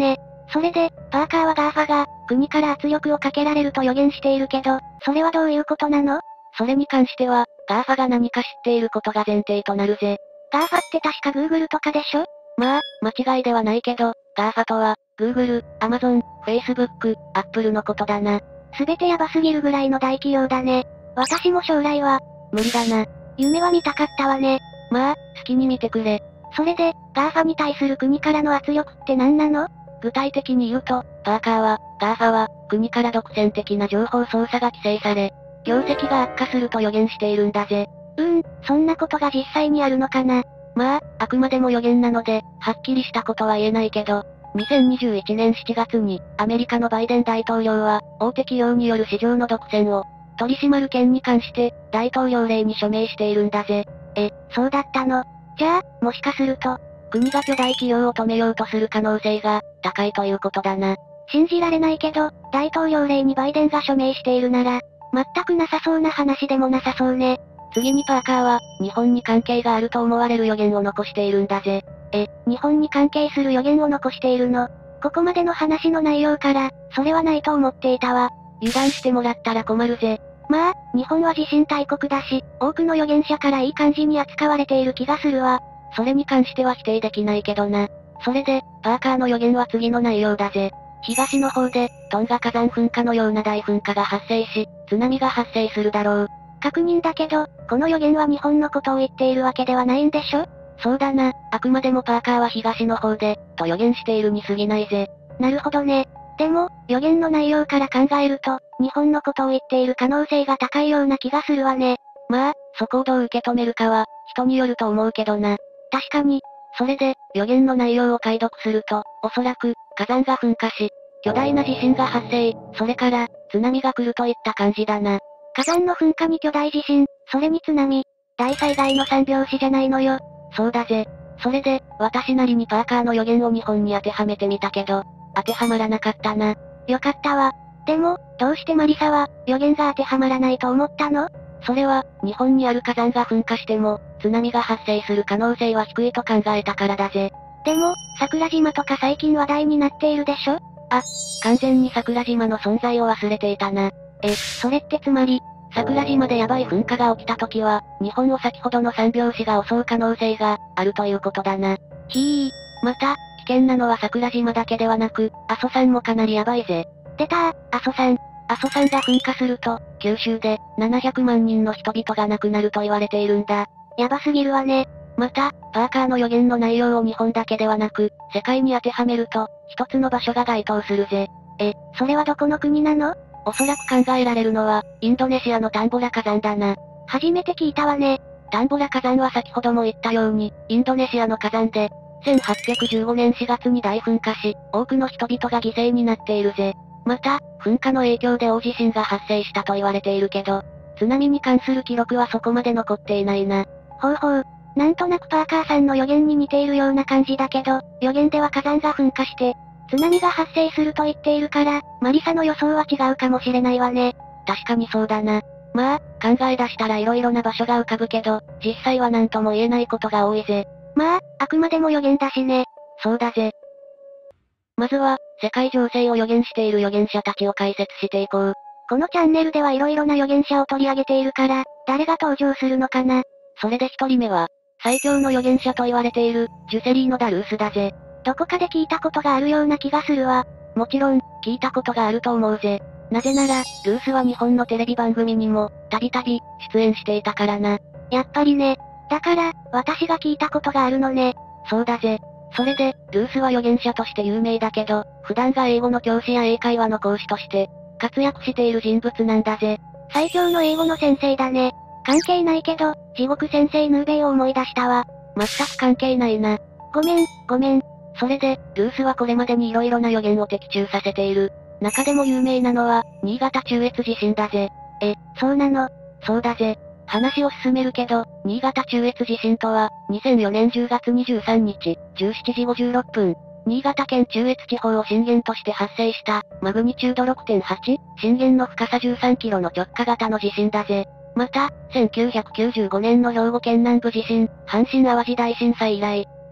Speaker 1: それで、パーカーはガーファが、国から圧力をかけられると予言しているけど、それはどういうことなの？
Speaker 2: それに関しては、ガーファが何か知っていることが前提となるぜ。
Speaker 1: ガーファって確か Google とかでしょ？
Speaker 2: まあ、間違いではないけど、ガーファとは、Google、Amazon、Facebook、Apple のことだな。
Speaker 1: すべてヤバすぎるぐらいの大企業だね。私も将来は、
Speaker 2: 無理だな。
Speaker 1: 夢は見たかったわね。
Speaker 2: まあ、好きに見てくれ。
Speaker 1: それで、ガーファに対する国からの圧力って何なの？
Speaker 2: 具体的に言うと、パーカーは、ガーファは、国から独占的な情報操作が規制され、業績が悪化すると予言しているんだぜ。
Speaker 1: うーん、そんなことが実際にあるのかな？
Speaker 2: まあ、あくまでも予言なので、はっきりしたことは言えないけど、にせんにじゅういちねんしちがつに、アメリカのバイデン大統領は、大手企業による市場の独占を、取り締まる件に関して、大統領令に署名しているんだぜ。
Speaker 1: え、そうだったの？じゃあ、もしかすると、
Speaker 2: 国が巨大企業を止めようとする可能性が、高いということだな。
Speaker 1: 信じられないけど、大統領令にバイデンが署名しているなら、全くなさそうな話でもなさそうね。
Speaker 2: 次にパーカーは、日本に関係があると思われる予言を残しているんだぜ。
Speaker 1: え、日本に関係する予言を残しているの？ここまでの話の内容から、それはないと思っていたわ。
Speaker 2: 油断してもらったら困るぜ。
Speaker 1: まあ、日本は地震大国だし、多くの預言者からいい感じに扱われている気がするわ。
Speaker 2: それに関しては否定できないけどな。それで、パーカーの予言は次の内容だぜ。東の方で、トンガ火山噴火のような大噴火が発生し、津波が発生するだろう。
Speaker 1: 確認だけど、この予言は日本のことを言っているわけではないんでしょ？
Speaker 2: そうだな、あくまでもパーカーは東の方で、と予言しているに過ぎないぜ。
Speaker 1: なるほどね。でも、予言の内容から考えると、日本のことを言っている可能性が高いような気がするわね。
Speaker 2: まあ、そこをどう受け止めるかは、人によると思うけどな。
Speaker 1: 確かに。
Speaker 2: それで、予言の内容を解読すると、おそらく、火山が噴火し、巨大な地震が発生、それから、津波が来るといった感じだな。
Speaker 1: 火山の噴火に巨大地震、それに津波。大災害の三拍子じゃないのよ。
Speaker 2: そうだぜ。それで、私なりにパーカーの予言を日本に当てはめてみたけど、当てはまらなかったな。
Speaker 1: よかったわ。でも、どうしてマリサは、予言が当てはまらないと思ったの？
Speaker 2: それは、日本にある火山が噴火しても、津波が発生する可能性は低いと考えたからだぜ。
Speaker 1: でも、桜島とか最近話題になっているでしょ？
Speaker 2: あ、完全に桜島の存在を忘れていたな。
Speaker 1: え、それってつまり、
Speaker 2: 桜島でヤバい噴火が起きた時は、日本を先ほどの三拍子が襲う可能性が、あるということだな。
Speaker 1: ひ
Speaker 2: ー。また、危険なのは桜島だけではなく、阿蘇山もかなりヤバいぜ。
Speaker 1: 出たー、阿蘇山。
Speaker 2: 阿蘇山が噴火すると、九州で、ななひゃくまんにんの人々が亡くなると言われているんだ。
Speaker 1: やばすぎるわね。
Speaker 2: また、パーカーの予言の内容を日本だけではなく、世界に当てはめると、一つの場所が該当するぜ。
Speaker 1: え、それはどこの国なの？
Speaker 2: おそらく考えられるのは、インドネシアのタンボラ火山だな。
Speaker 1: 初めて聞いたわね。
Speaker 2: タンボラ火山は先ほども言ったように、インドネシアの火山で、せんはっぴゃくじゅうごねんしがつに大噴火し、多くの人々が犠牲になっているぜ。また、噴火の影響で大地震が発生したと言われているけど、津波に関する記録はそこまで残っていないな。
Speaker 1: ほうほう。なんとなくパーカーさんの予言に似ているような感じだけど、予言では火山が噴火して、津波が発生すると言っているから、マリサの予想は違うかもしれないわね。
Speaker 2: 確かにそうだな。まあ、考え出したら色々な場所が浮かぶけど、実際は何とも言えないことが多いぜ。
Speaker 1: まあ、あくまでも予言だしね。
Speaker 2: そうだぜ。まずは、世界情勢を予言している預言者たちを解説していこう。
Speaker 1: このチャンネルでは色々な預言者を取り上げているから、誰が登場するのかな。
Speaker 2: それで一人目は、最強の預言者と言われている、ジュセリーノ・ダルースだぜ。
Speaker 1: どこかで聞いたことがあるような気がするわ。
Speaker 2: もちろん、聞いたことがあると思うぜ。なぜなら、ルースは日本のテレビ番組にも、たびたび、出演していたからな。
Speaker 1: やっぱりね。だから、私が聞いたことがあるのね。
Speaker 2: そうだぜ。それで、ルースは預言者として有名だけど、普段が英語の教師や英会話の講師として、活躍している人物なんだぜ。
Speaker 1: 最強の英語の先生だね。関係ないけど、地獄先生ヌーベイを思い出したわ。
Speaker 2: 全く関係ないな。
Speaker 1: ごめん、ごめん。
Speaker 2: それで、ルースはこれまでに色々な予言を的中させている。中でも有名なのは、新潟中越地震だぜ。
Speaker 1: え、そうなの？
Speaker 2: そうだぜ。話を進めるけど、新潟中越地震とは、にせんよねんじゅうがつにじゅうさんにち、じゅうしちじごじゅうろっぷん、新潟県中越地方を震源として発生した、マグニチュード ろくてんはち、震源の深さじゅうさんキロの直下型の地震だぜ。また、せんきゅうひゃくきゅうじゅうごねんの兵庫県南部地震、阪神淡路大震災以来、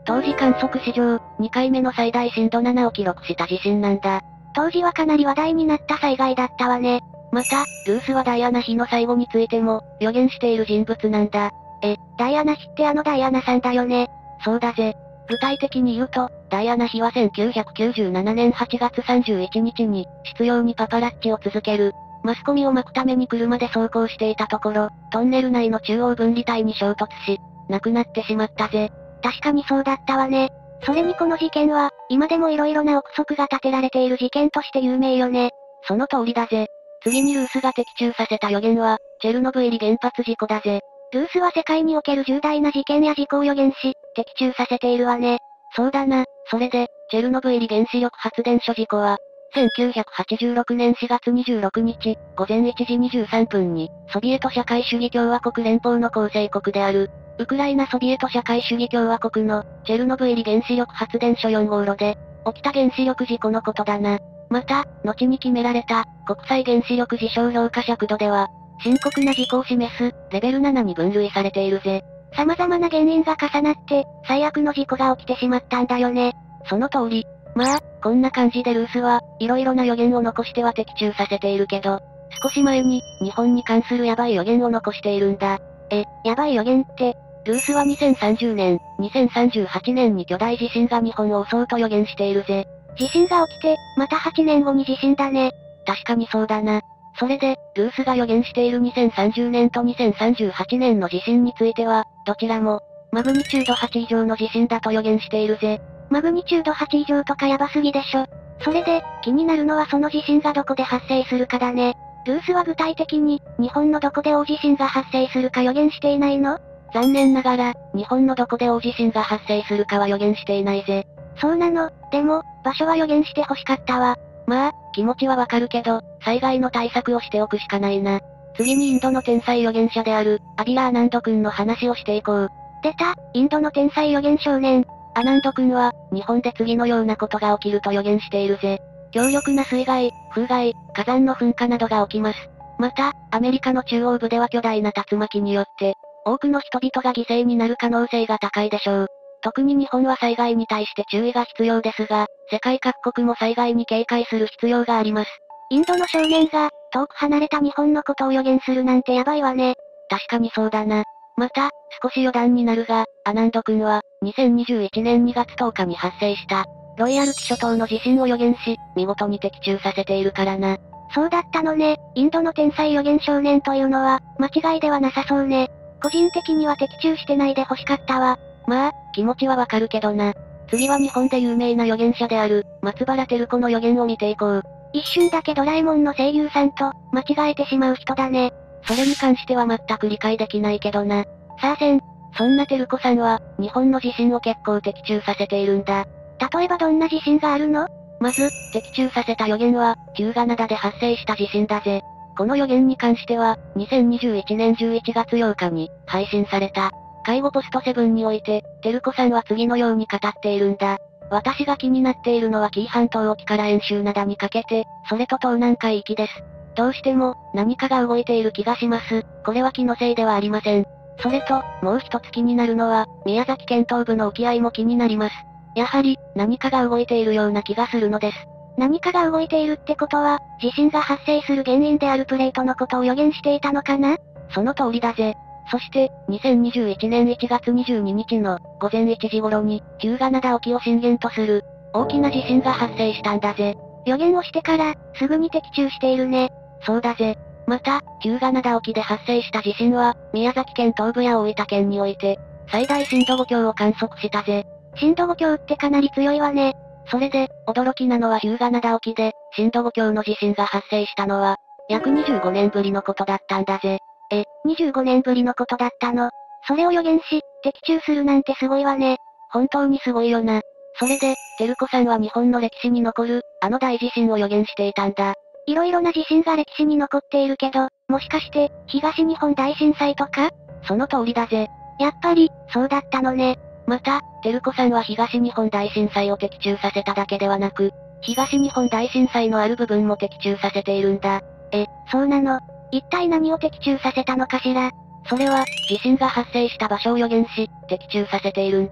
Speaker 2: 当時観測史上、にかいめの最大震度ななを記録した地震なんだ。
Speaker 1: 当時はかなり話題になった災害だったわね。
Speaker 2: また、ルースはダイアナ妃の最後についても、予言している人物なんだ。
Speaker 1: え、ダイアナ妃ってあのダイアナさんだよね。
Speaker 2: そうだぜ。具体的に言うと、ダイアナ妃はせんきゅうひゃくきゅうじゅうななねんはちがつさんじゅういちにちに、執拗にパパラッチを続ける、マスコミを巻くために車で走行していたところ、トンネル内の中央分離帯に衝突し、亡くなってしまったぜ。
Speaker 1: 確かにそうだったわね。それにこの事件は、今でも色々な憶測が立てられている事件として有名よね。
Speaker 2: その通りだぜ。次にルースが的中させた予言は、チェルノブイリ原発事故だぜ。
Speaker 1: ルースは世界における重大な事件や事故を予言し、的中させているわね。
Speaker 2: そうだな。それで、チェルノブイリ原子力発電所事故は、せんきゅうひゃくはちじゅうろくねんしがつにじゅうろくにち、ごぜんいちじにじゅうさんぷんに、ソビエト社会主義共和国連邦の構成国である、ウクライナソビエト社会主義共和国の、チェルノブイリ原子力発電所よんごうろで、起きた原子力事故のことだな。また、後に決められた、国際原子力事象評価尺度では、深刻な事故を示す、レベルななに分類されているぜ。
Speaker 1: 様々な原因が重なって、最悪の事故が起きてしまったんだよね。
Speaker 2: その通り。まあ、こんな感じでルースは、色々な予言を残しては的中させているけど、少し前に、日本に関するヤバい予言を残しているんだ。
Speaker 1: え、ヤバい予言って、
Speaker 2: ルースはにせんさんじゅうねん、にせんさんじゅうはちねんに巨大地震が日本を襲うと予言しているぜ。
Speaker 1: 地震が起きて、またはちねんごに地震だね。
Speaker 2: 確かにそうだな。それで、ルースが予言しているにせんさんじゅうねんとにせんさんじゅうはちねんの地震については、どちらも、マグニチュードはち以上の地震だと予言しているぜ。
Speaker 1: マグニチュードはち以上とかヤバすぎでしょ。それで、気になるのはその地震がどこで発生するかだね。ルースは具体的に、日本のどこで大地震が発生するか予言していないの？
Speaker 2: 残念ながら、日本のどこで大地震が発生するかは予言していないぜ。
Speaker 1: そうなの。でも、場所は予言して欲しかったわ。
Speaker 2: まあ、気持ちはわかるけど、災害の対策をしておくしかないな。次にインドの天才預言者である、アビラ・アナンド君の話をしていこう。
Speaker 1: 出た、インドの天才預言少年。
Speaker 2: アナンド君は、日本で次のようなことが起きると予言しているぜ。強力な水害、風害、火山の噴火などが起きます。また、アメリカの中央部では巨大な竜巻によって、多くの人々が犠牲になる可能性が高いでしょう。特に日本は災害に対して注意が必要ですが、世界各国も災害に警戒する必要があります。
Speaker 1: インドの少年が、遠く離れた日本のことを予言するなんてヤバいわね。
Speaker 2: 確かにそうだな。また、少し余談になるが、アナンド君は、にせんにじゅういちねんにがつとおかに発生した、ロイヤルティ諸島の地震を予言し、見事に的中させているからな。
Speaker 1: そうだったのね。インドの天才予言少年というのは、間違いではなさそうね。個人的には的中してないで欲しかったわ。
Speaker 2: まあ、気持ちはわかるけどな。次は日本で有名な預言者である、松原照子の予言を見ていこう。
Speaker 1: 一瞬だけドラえもんの声優さんと、間違えてしまう人だね。
Speaker 2: それに関しては全く理解できないけどな。さあせん。そんな照子さんは、日本の地震を結構的中させているんだ。
Speaker 1: 例えばどんな地震があるの？
Speaker 2: まず、的中させた予言は、日向灘で発生した地震だぜ。この予言に関しては、にせんにじゅういちねんじゅういちがつようかに、配信された。介護ポストセブンにおいて、照子さんは次のように語っているんだ。私が気になっているのは紀伊半島沖から遠州灘にかけて、それと東南海域です。どうしても、何かが動いている気がします。これは気のせいではありません。それと、もう一つ気になるのは、宮崎県東部の沖合も気になります。やはり、何かが動いているような気がするのです。
Speaker 1: 何かが動いているってことは、地震が発生する原因であるプレートのことを予言していたのかな？
Speaker 2: その通りだぜ。そして、にせんにじゅういちねんいちがつにじゅうににちのごぜんいちじ頃に、日向灘沖を震源とする大きな地震が発生したんだぜ。
Speaker 1: 予言をしてから、すぐに的中しているね。
Speaker 2: そうだぜ。また、日向灘沖で発生した地震は、宮崎県東部や大分県において、最大震度ごきょうを観測したぜ。
Speaker 1: 震度ごきょうってかなり強いわね。
Speaker 2: それで、驚きなのは日向灘沖で、震度ごきょうの地震が発生したのは、約にじゅうごねんぶりのことだったんだぜ。
Speaker 1: え、にじゅうごねんぶりのことだったの？それを予言し、的中するなんてすごいわね。
Speaker 2: 本当にすごいよな。それで、照子さんは日本の歴史に残る、あの大地震を予言していたんだ。
Speaker 1: いろいろな地震が歴史に残っているけど、もしかして、東日本大震災とか？
Speaker 2: その通りだぜ。
Speaker 1: やっぱり、そうだったのね。
Speaker 2: また、照子さんは東日本大震災を的中させただけではなく、東日本大震災のある部分も的中させているんだ。
Speaker 1: え、そうなの？一体何を的中させたのかしら？
Speaker 2: それは、地震が発生した場所を予言し、的中させているんだ。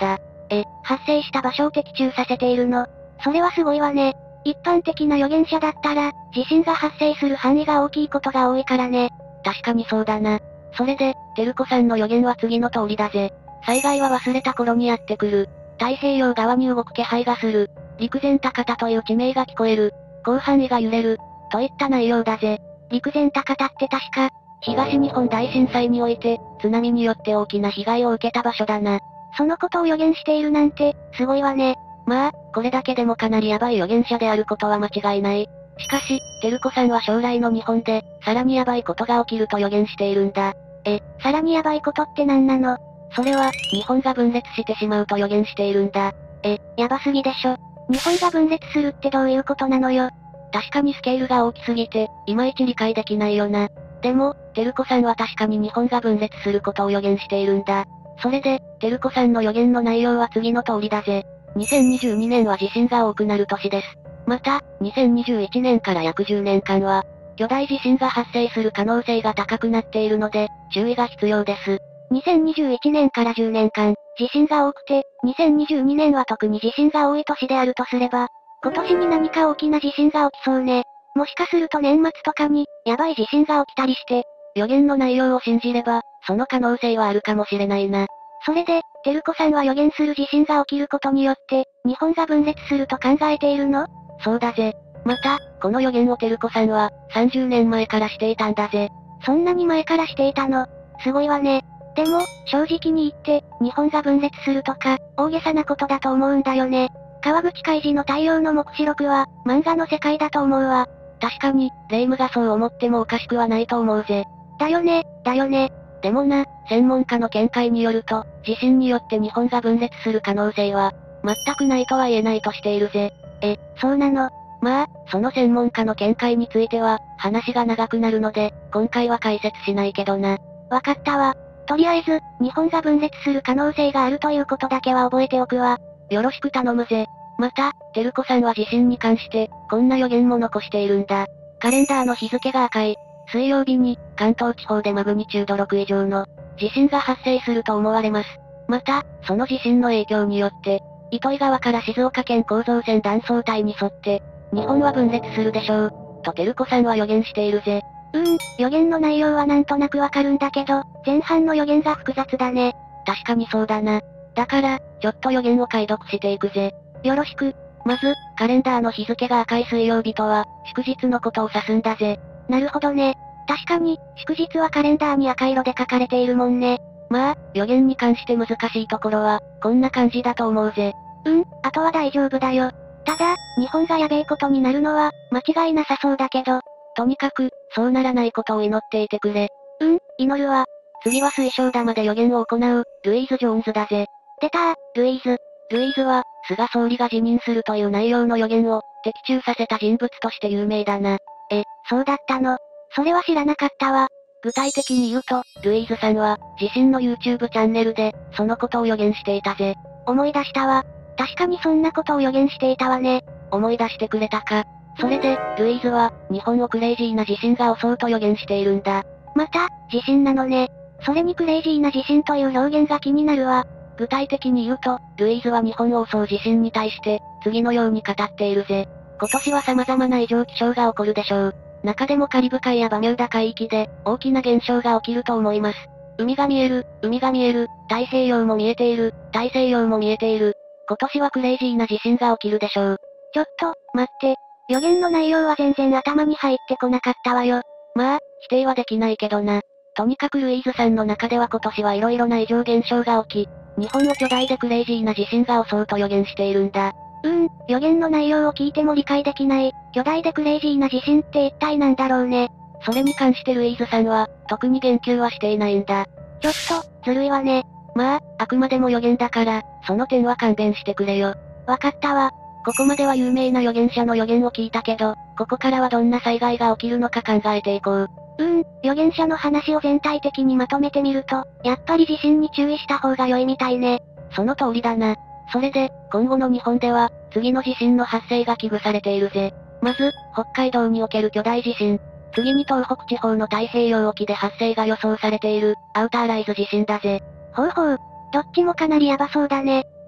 Speaker 1: え、発生した場所を的中させているの。それはすごいわね。一般的な預言者だったら、地震が発生する範囲が大きいことが多いからね。
Speaker 2: 確かにそうだな。それで、照子さんの予言は次の通りだぜ。災害は忘れた頃にやってくる。太平洋側に動く気配がする。陸前高田という地名が聞こえる。広範囲が揺れる。といった内容だぜ。
Speaker 1: 陸前高田って確か、
Speaker 2: 東日本大震災において、津波によって大きな被害を受けた場所だな。
Speaker 1: そのことを予言しているなんて、すごいわね。
Speaker 2: まあ、これだけでもかなりヤバい預言者であることは間違いない。しかし、照子さんは将来の日本で、さらにヤバいことが起きると予言しているんだ。
Speaker 1: え、さらにヤバいことって何なの？
Speaker 2: それは、日本が分裂してしまうと予言しているんだ。
Speaker 1: え、ヤバすぎでしょ。日本が分裂するってどういうことなのよ。
Speaker 2: 確かにスケールが大きすぎて、いまいち理解できないよな。でも、照子さんは確かに日本が分裂することを予言しているんだ。それで、照子さんの予言の内容は次の通りだぜ。にせんにじゅうにねんは地震が多くなる年です。また、にせんにじゅういちねんから約じゅうねんかんは、巨大地震が発生する可能性が高くなっているので、注意が必要です。
Speaker 1: にせんにじゅういちねんからじゅうねんかん、地震が多くて、にせんにじゅうにねんは特に地震が多い年であるとすれば、今年に何か大きな地震が起きそうね。もしかすると年末とかに、やばい地震が起きたりして、
Speaker 2: 予言の内容を信じれば、その可能性はあるかもしれないな。
Speaker 1: それで、照子さんは予言する地震が起きることによって、日本が分裂すると考えているの？
Speaker 2: そうだぜ。また、この予言を照子さんは、さんじゅうねんまえからしていたんだぜ。
Speaker 1: そんなに前からしていたの？すごいわね。でも、正直に言って、日本が分裂するとか、大げさなことだと思うんだよね。川口海事の太陽の目視録は、漫画の世界だと思うわ。
Speaker 2: 確かに、霊夢がそう思ってもおかしくはないと思うぜ。
Speaker 1: だよね、だよね。
Speaker 2: でもな、専門家の見解によると、地震によって日本が分裂する可能性は、全くないとは言えないとしているぜ。
Speaker 1: え、そうなの？
Speaker 2: まあ、その専門家の見解については、話が長くなるので、今回は解説しないけどな。
Speaker 1: わかったわ。とりあえず、日本が分裂する可能性があるということだけは覚えておくわ。
Speaker 2: よろしく頼むぜ。また、照子さんは地震に関して、こんな予言も残しているんだ。カレンダーの日付が赤い。水曜日に、関東地方でマグニチュードろく以上の地震が発生すると思われます。また、その地震の影響によって、糸魚川から静岡県構造線断層帯に沿って、日本は分裂するでしょう。と照子さんは予言しているぜ。
Speaker 1: うーん、予言の内容はなんとなくわかるんだけど、前半の予言が複雑だね。
Speaker 2: 確かにそうだな。だから、ちょっと予言を解読していくぜ。
Speaker 1: よろしく。
Speaker 2: まず、カレンダーの日付が赤い水曜日とは、祝日のことを指すんだぜ。
Speaker 1: なるほどね。確かに、祝日はカレンダーに赤色で書かれているもんね。
Speaker 2: まあ、予言に関して難しいところは、こんな感じだと思うぜ。
Speaker 1: うん、あとは大丈夫だよ。ただ、日本がやべえことになるのは、間違いなさそうだけど。
Speaker 2: とにかく、そうならないことを祈っていてくれ。
Speaker 1: うん、祈るわ。
Speaker 2: 次は水晶玉で予言を行う、ルイーズ・ジョーンズだぜ。
Speaker 1: 出たー、ルイーズ。
Speaker 2: ルイーズは、菅総理が辞任するという内容の予言を、的中させた人物として有名だな。
Speaker 1: え、そうだったの？それは知らなかったわ。
Speaker 2: 具体的に言うと、ルイーズさんは、自身の YouTube チャンネルで、そのことを予言していたぜ。
Speaker 1: 思い出したわ。確かにそんなことを予言していたわね。
Speaker 2: 思い出してくれたか。それで、ルイーズは、日本をクレイジーな地震が襲うと予言しているんだ。
Speaker 1: また、地震なのね。それにクレイジーな地震という表現が気になるわ。
Speaker 2: 具体的に言うと、ルイーズは日本を襲う地震に対して、次のように語っているぜ。今年は様々な異常気象が起こるでしょう。中でもカリブ海やバミューダ海域で、大きな現象が起きると思います。海が見える、海が見える、太平洋も見えている、大西洋も見えている。今年はクレイジーな地震が起きるでしょう。
Speaker 1: ちょっと、待って。予言の内容は全然頭に入ってこなかったわよ。
Speaker 2: まあ、否定はできないけどな。とにかくルイーズさんの中では今年は色々な異常現象が起き、日本を巨大でクレイジーな地震が襲うと予言しているんだ。
Speaker 1: うーん、予言の内容を聞いても理解できない、巨大でクレイジーな地震って一体なんだろうね。
Speaker 2: それに関してルイーズさんは、特に言及はしていないんだ。
Speaker 1: ちょっと、ずるいわね。
Speaker 2: まあ、あくまでも予言だから、その点は勘弁してくれよ。
Speaker 1: わかったわ。
Speaker 2: ここまでは有名な預言者の予言を聞いたけど、ここからはどんな災害が起きるのか考えていこう。
Speaker 1: うーん、預言者の話を全体的にまとめてみると、やっぱり地震に注意した方が良いみたいね。
Speaker 2: その通りだな。それで、今後の日本では、次の地震の発生が危惧されているぜ。まず、北海道における巨大地震。次に東北地方の太平洋沖で発生が予想されている、アウターライズ地震だぜ。
Speaker 1: ほうほう。どっちもかなりヤバそうだね。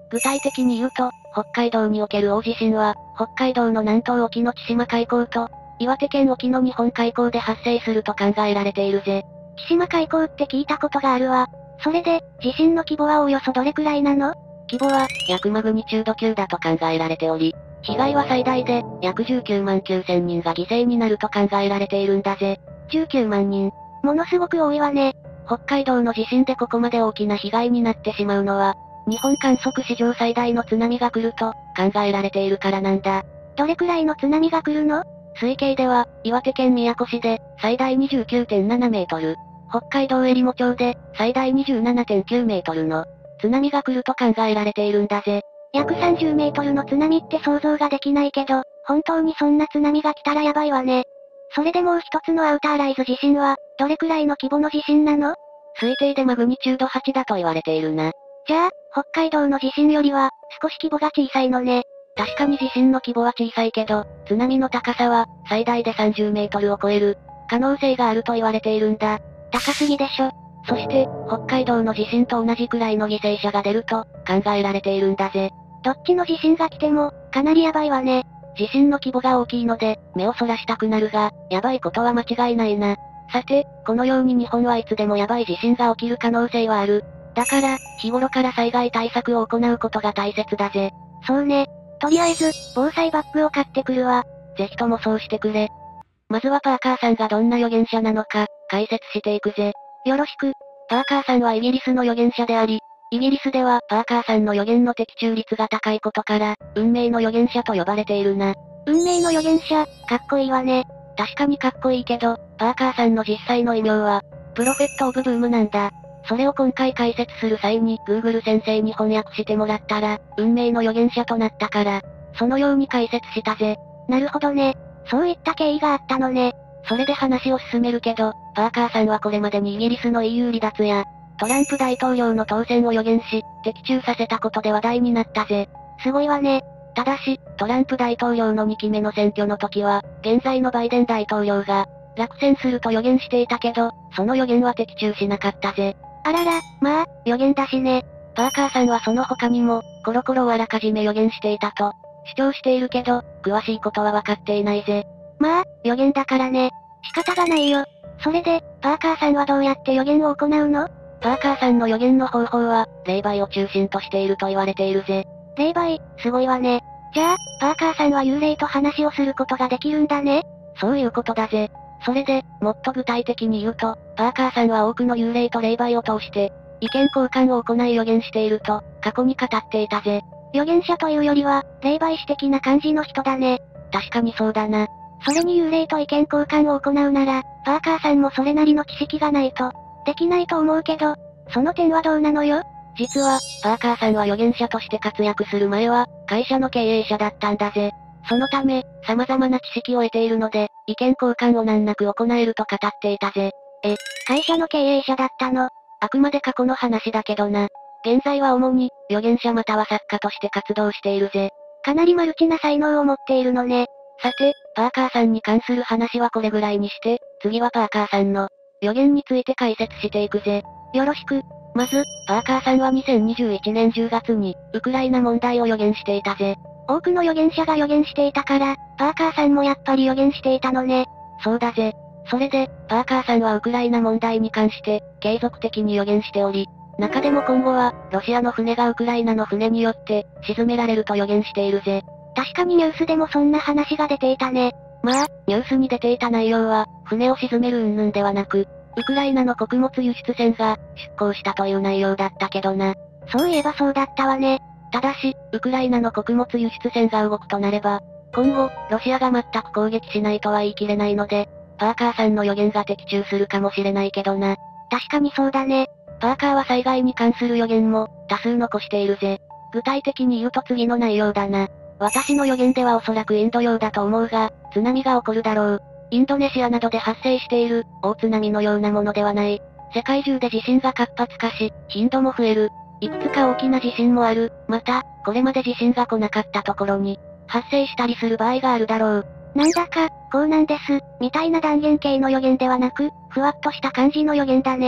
Speaker 2: 具体的に言うと、北海道における大地震は、北海道の南東沖の千島海溝と、岩手県沖の日本海溝で発生すると考えられているぜ。
Speaker 1: 千島海溝って聞いたことがあるわ。それで、地震の規模はおよそどれくらいなの？
Speaker 2: 規模は、約マグニチュードきゅうだと考えられており、被害は最大で、約じゅうきゅうまんきゅうせんにんが犠牲になると考えられているんだぜ。
Speaker 1: じゅうきゅうまんにん。ものすごく多いわね。
Speaker 2: 北海道の地震でここまで大きな被害になってしまうのは、日本観測史上最大の津波が来ると考えられているからなんだ。
Speaker 1: どれくらいの津波が来るの？
Speaker 2: 推計では、岩手県宮古市で最大 にじゅうきゅうてんななメートル、北海道えりも町で最大 にじゅうななてんきゅうメートルの津波が来ると考えられているんだぜ。
Speaker 1: 約さんじゅうメートルの津波って想像ができないけど、本当にそんな津波が来たらやばいわね。それでもう一つのアウターライズ地震は、どれくらいの規模の地震なの？
Speaker 2: 推定でマグニチュードはちだと言われているな。
Speaker 1: じゃあ、北海道の地震よりは、少し規模が小さいのね。
Speaker 2: 確かに地震の規模は小さいけど、津波の高さは、最大でさんじゅうメートルを超える、可能性があると言われているんだ。
Speaker 1: 高すぎでしょ。
Speaker 2: そして、北海道の地震と同じくらいの犠牲者が出ると、考えられているんだぜ。
Speaker 1: どっちの地震が来ても、かなりやばいわね。
Speaker 2: 地震の規模が大きいので、目をそらしたくなるが、やばいことは間違いないな。さて、このように日本はいつでもやばい地震が起きる可能性はある。だから、日頃から災害対策を行うことが大切だぜ。
Speaker 1: そうね。とりあえず、防災バッグを買ってくるわ。
Speaker 2: ぜひともそうしてくれ。まずはパーカーさんがどんな預言者なのか、解説していくぜ。
Speaker 1: よろしく。
Speaker 2: パーカーさんはイギリスの預言者であり、イギリスではパーカーさんの予言の的中率が高いことから、運命の預言者と呼ばれているな。
Speaker 1: 運命の預言者、かっこいいわね。
Speaker 2: 確かにかっこいいけど、パーカーさんの実際の異名は、プロフェット・オブ・ブームなんだ。それを今回解説する際に Google 先生に翻訳してもらったら、運命の預言者となったから、そのように解説したぜ。
Speaker 1: なるほどね。そういった経緯があったのね。
Speaker 2: それで話を進めるけど、パーカーさんはこれまでにイギリスの イーユー 離脱や、トランプ大統領の当選を予言し、的中させたことで話題になったぜ。
Speaker 1: すごいわね。
Speaker 2: ただし、トランプ大統領のにきめの選挙の時は、現在のバイデン大統領が、落選すると予言していたけど、その予言は的中しなかったぜ。
Speaker 1: あらら、まあ、予言だしね。
Speaker 2: パーカーさんはその他にも、コロコロをあらかじめ予言していたと、主張しているけど、詳しいことは分かっていないぜ。
Speaker 1: まあ、予言だからね。仕方がないよ。それで、パーカーさんはどうやって予言を行うの？
Speaker 2: パーカーさんの予言の方法は、霊媒を中心としていると言われているぜ。
Speaker 1: 霊媒、すごいわね。じゃあ、パーカーさんは幽霊と話をすることができるんだね。
Speaker 2: そういうことだぜ。それで、もっと具体的に言うと、パーカーさんは多くの幽霊と霊媒を通して、意見交換を行い予言していると、過去に語っていたぜ。
Speaker 1: 預言者というよりは、霊媒師的な感じの人だね。
Speaker 2: 確かにそうだな。
Speaker 1: それに幽霊と意見交換を行うなら、パーカーさんもそれなりの知識がないと、できないと思うけど、その点はどうなのよ？
Speaker 2: 実は、パーカーさんは預言者として活躍する前は、会社の経営者だったんだぜ。そのため、様々な知識を得ているので、意見交換を難なく行えると語っていたぜ。
Speaker 1: え、会社の経営者だったの？
Speaker 2: あくまで過去の話だけどな。現在は主に、預言者または作家として活動しているぜ。
Speaker 1: かなりマルチな才能を持っているのね。
Speaker 2: さて、パーカーさんに関する話はこれぐらいにして、次はパーカーさんの予言について解説していくぜ。
Speaker 1: よろしく。
Speaker 2: まず、パーカーさんはにせんにじゅういちねんじゅうがつに、ウクライナ問題を予言していたぜ。
Speaker 1: 多くの預言者が予言していたから、パーカーさんもやっぱり予言していたのね。
Speaker 2: そうだぜ。それで、パーカーさんはウクライナ問題に関して、継続的に予言しており、中でも今後は、ロシアの船がウクライナの船によって、沈められると予言しているぜ。
Speaker 1: 確かにニュースでもそんな話が出ていたね。
Speaker 2: まあ、ニュースに出ていた内容は、船を沈める云々ではなく、ウクライナの穀物輸出船が、出港したという内容だったけどな。
Speaker 1: そういえばそうだったわね。
Speaker 2: ただし、ウクライナの穀物輸出船が動くとなれば、今後、ロシアが全く攻撃しないとは言い切れないので、パーカーさんの予言が的中するかもしれないけどな。
Speaker 1: 確かにそうだね。
Speaker 2: パーカーは災害に関する予言も、多数残しているぜ。具体的に言うと次の内容だな。私の予言ではおそらくインド洋だと思うが、津波が起こるだろう。インドネシアなどで発生している、大津波のようなものではない。世界中で地震が活発化し、頻度も増える。いくつか大きな地震もある。また、これまで地震が来なかったところに、発生したりする場合があるだろう。
Speaker 1: なんだか、こうなんです、みたいな断言系の予言ではなく、ふわっとした感じの予言だね。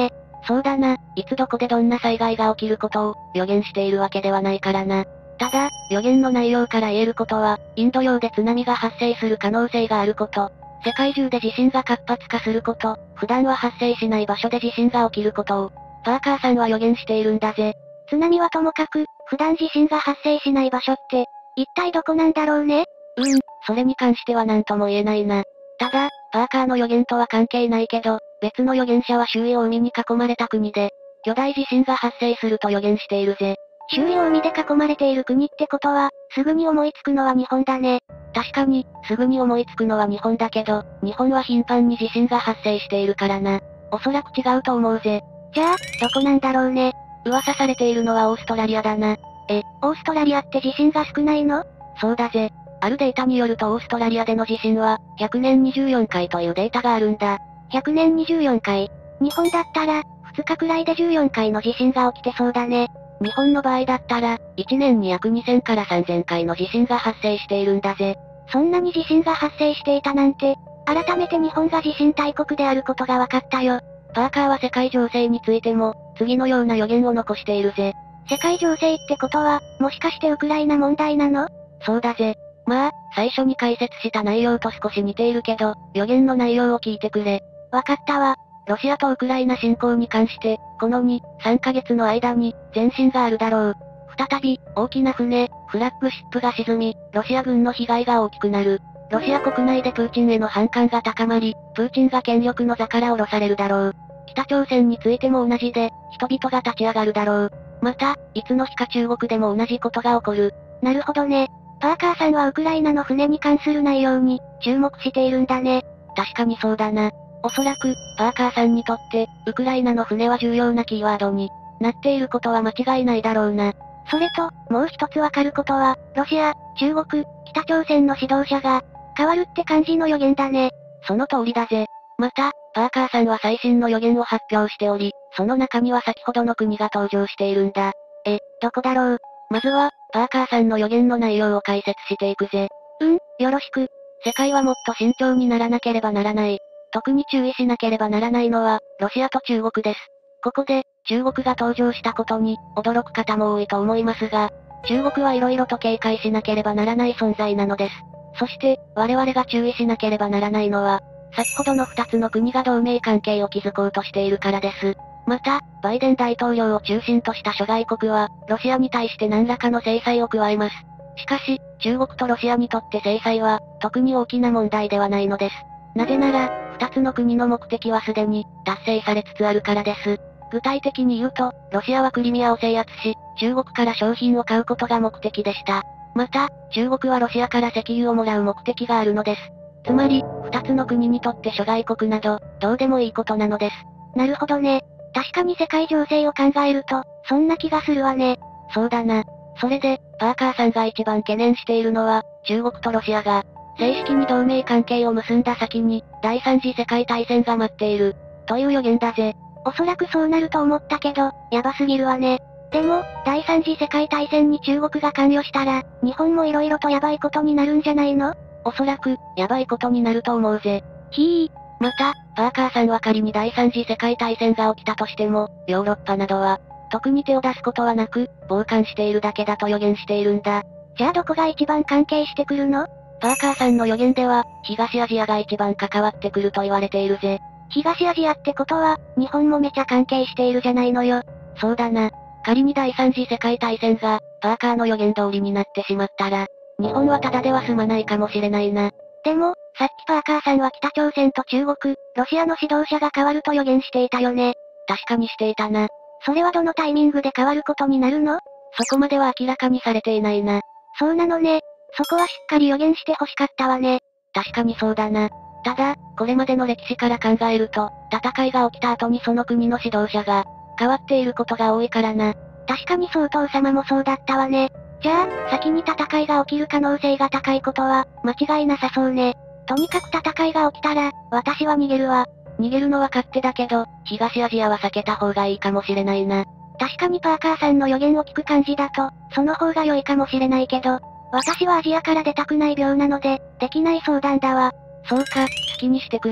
Speaker 2: そうだな、いつどこでどんな災害が起きることを予言しているわけではないからな。ただ、予言の内容から言えることは、インド洋で津波が発生する可能性があること、世界中で地震が活発化すること、普段は発生しない場所で地震が起きることを、パーカーさんは予言しているんだぜ。
Speaker 1: 津波はともかく、普段地震が発生しない場所って、一体どこなんだろうね。
Speaker 2: うーん、それに関しては何とも言えないな。ただ、パーカーの予言とは関係ないけど、別の予言者は周囲を海に囲まれた国で、巨大地震が発生すると予言しているぜ。
Speaker 1: 周囲を海で囲まれている国ってことは、すぐに思いつくのは日本だね。
Speaker 2: 確かに、すぐに思いつくのは日本だけど、日本は頻繁に地震が発生しているからな。おそらく違うと思うぜ。
Speaker 1: じゃあ、どこなんだろうね。
Speaker 2: 噂されているのはオーストラリアだな。
Speaker 1: え、オーストラリアって地震が少ないの？
Speaker 2: そうだぜ。あるデータによるとオーストラリアでの地震は、ひゃくねんにじゅうよんかいというデータがあるんだ。
Speaker 1: ひゃくねんにじゅうよんかい。日本だったら、ふつかくらいでじゅうよんかいの地震が起きてそうだね。
Speaker 2: 日本の場合だったら、いちねんに約にせんからさんぜんかいの地震が発生しているんだぜ。
Speaker 1: そんなに地震が発生していたなんて、改めて日本が地震大国であることが分かったよ。
Speaker 2: パーカーは世界情勢についても、次のような予言を残しているぜ。
Speaker 1: 世界情勢ってことは、もしかしてウクライナ問題なの？
Speaker 2: そうだぜ。まあ、最初に解説した内容と少し似ているけど、予言の内容を聞いてくれ。
Speaker 1: わかったわ。
Speaker 2: ロシアとウクライナ侵攻に関して、このに、さんかげつの間に、前進があるだろう。再び、大きな船、フラッグシップが沈み、ロシア軍の被害が大きくなる。ロシア国内でプーチンへの反感が高まり、プーチンが権力の座から下ろされるだろう。北朝鮮についても同じで、人々が立ち上がるだろう。また、いつの日か中国でも同じことが起こる。
Speaker 1: なるほどね。パーカーさんはウクライナの船に関する内容に、注目しているんだね。
Speaker 2: 確かにそうだな。おそらく、パーカーさんにとって、ウクライナの船は重要なキーワードになっていることは間違いないだろうな。
Speaker 1: それと、もう一つわかることは、ロシア、中国、北朝鮮の指導者が、変わるって感じの予言だね。
Speaker 2: その通りだぜ。また、パーカーさんは最新の予言を発表しており、その中には先ほどの国が登場しているんだ。
Speaker 1: え、どこだろう。
Speaker 2: まずは、パーカーさんの予言の内容を解説していくぜ。
Speaker 1: うん、よろしく。
Speaker 2: 世界はもっと慎重にならなければならない。特に注意しなければならないのは、ロシアと中国です。ここで、中国が登場したことに、驚く方も多いと思いますが、中国は色々と警戒しなければならない存在なのです。そして、我々が注意しなければならないのは、先ほどの二つの国が同盟関係を築こうとしているからです。また、バイデン大統領を中心とした諸外国は、ロシアに対して何らかの制裁を加えます。しかし、中国とロシアにとって制裁は、特に大きな問題ではないのです。なぜなら、二つの国の目的はすでに、達成されつつあるからです。具体的に言うと、ロシアはクリミアを制圧し、中国から商品を買うことが目的でした。また、中国はロシアから石油をもらう目的があるのです。つまり、二つの国にとって諸外国など、どうでもいいことなのです。
Speaker 1: なるほどね。確かに世界情勢を考えると、そんな気がするわね。
Speaker 2: そうだな。それで、パーカーさんが一番懸念しているのは、中国とロシアが、正式に同盟関係を結んだ先に、第三次世界大戦が待っている、という予言だぜ。
Speaker 1: おそらくそうなると思ったけど、やばすぎるわね。でも、第三次世界大戦に中国が関与したら、日本も色々とやばいことになるんじゃないの？
Speaker 2: おそらく、やばいことになると思うぜ。
Speaker 1: ひー。
Speaker 2: また、パーカーさんは仮に第三次世界大戦が起きたとしても、ヨーロッパなどは、特に手を出すことはなく、傍観しているだけだと予言しているんだ。
Speaker 1: じゃあどこが一番関係してくるの？
Speaker 2: パーカーさんの予言では、東アジアが一番関わってくると言われているぜ。
Speaker 1: 東アジアってことは、日本もめちゃ関係しているじゃないのよ。
Speaker 2: そうだな。仮に第三次世界大戦が、パーカーの予言通りになってしまったら、日本はただでは済まないかもしれないな。
Speaker 1: でも、さっきパーカーさんは北朝鮮と中国、ロシアの指導者が変わると予言していたよね。
Speaker 2: 確かにしていたな。
Speaker 1: それはどのタイミングで変わることになるの？
Speaker 2: そこまでは明らかにされていないな。
Speaker 1: そうなのね。そこはしっかり予言して欲しかったわね。
Speaker 2: 確かにそうだな。ただ、これまでの歴史から考えると、戦いが起きた後にその国の指導者が、変わっていることが多いからな。
Speaker 1: 確かに総統様もそうだったわね。じゃあ、先に戦いが起きる可能性が高いことは、間違いなさそうね。とにかく戦いが起きたら、私は逃げるわ。
Speaker 2: 逃げるのは勝手だけど、東アジアは避けた方がいいかもしれないな。
Speaker 1: 確かにパーカーさんの予言を聞く感じだと、その方が良いかもしれないけど、私はアジアから出たくない病なので、できない相談だわ。
Speaker 2: そうか、好きにしてくれ。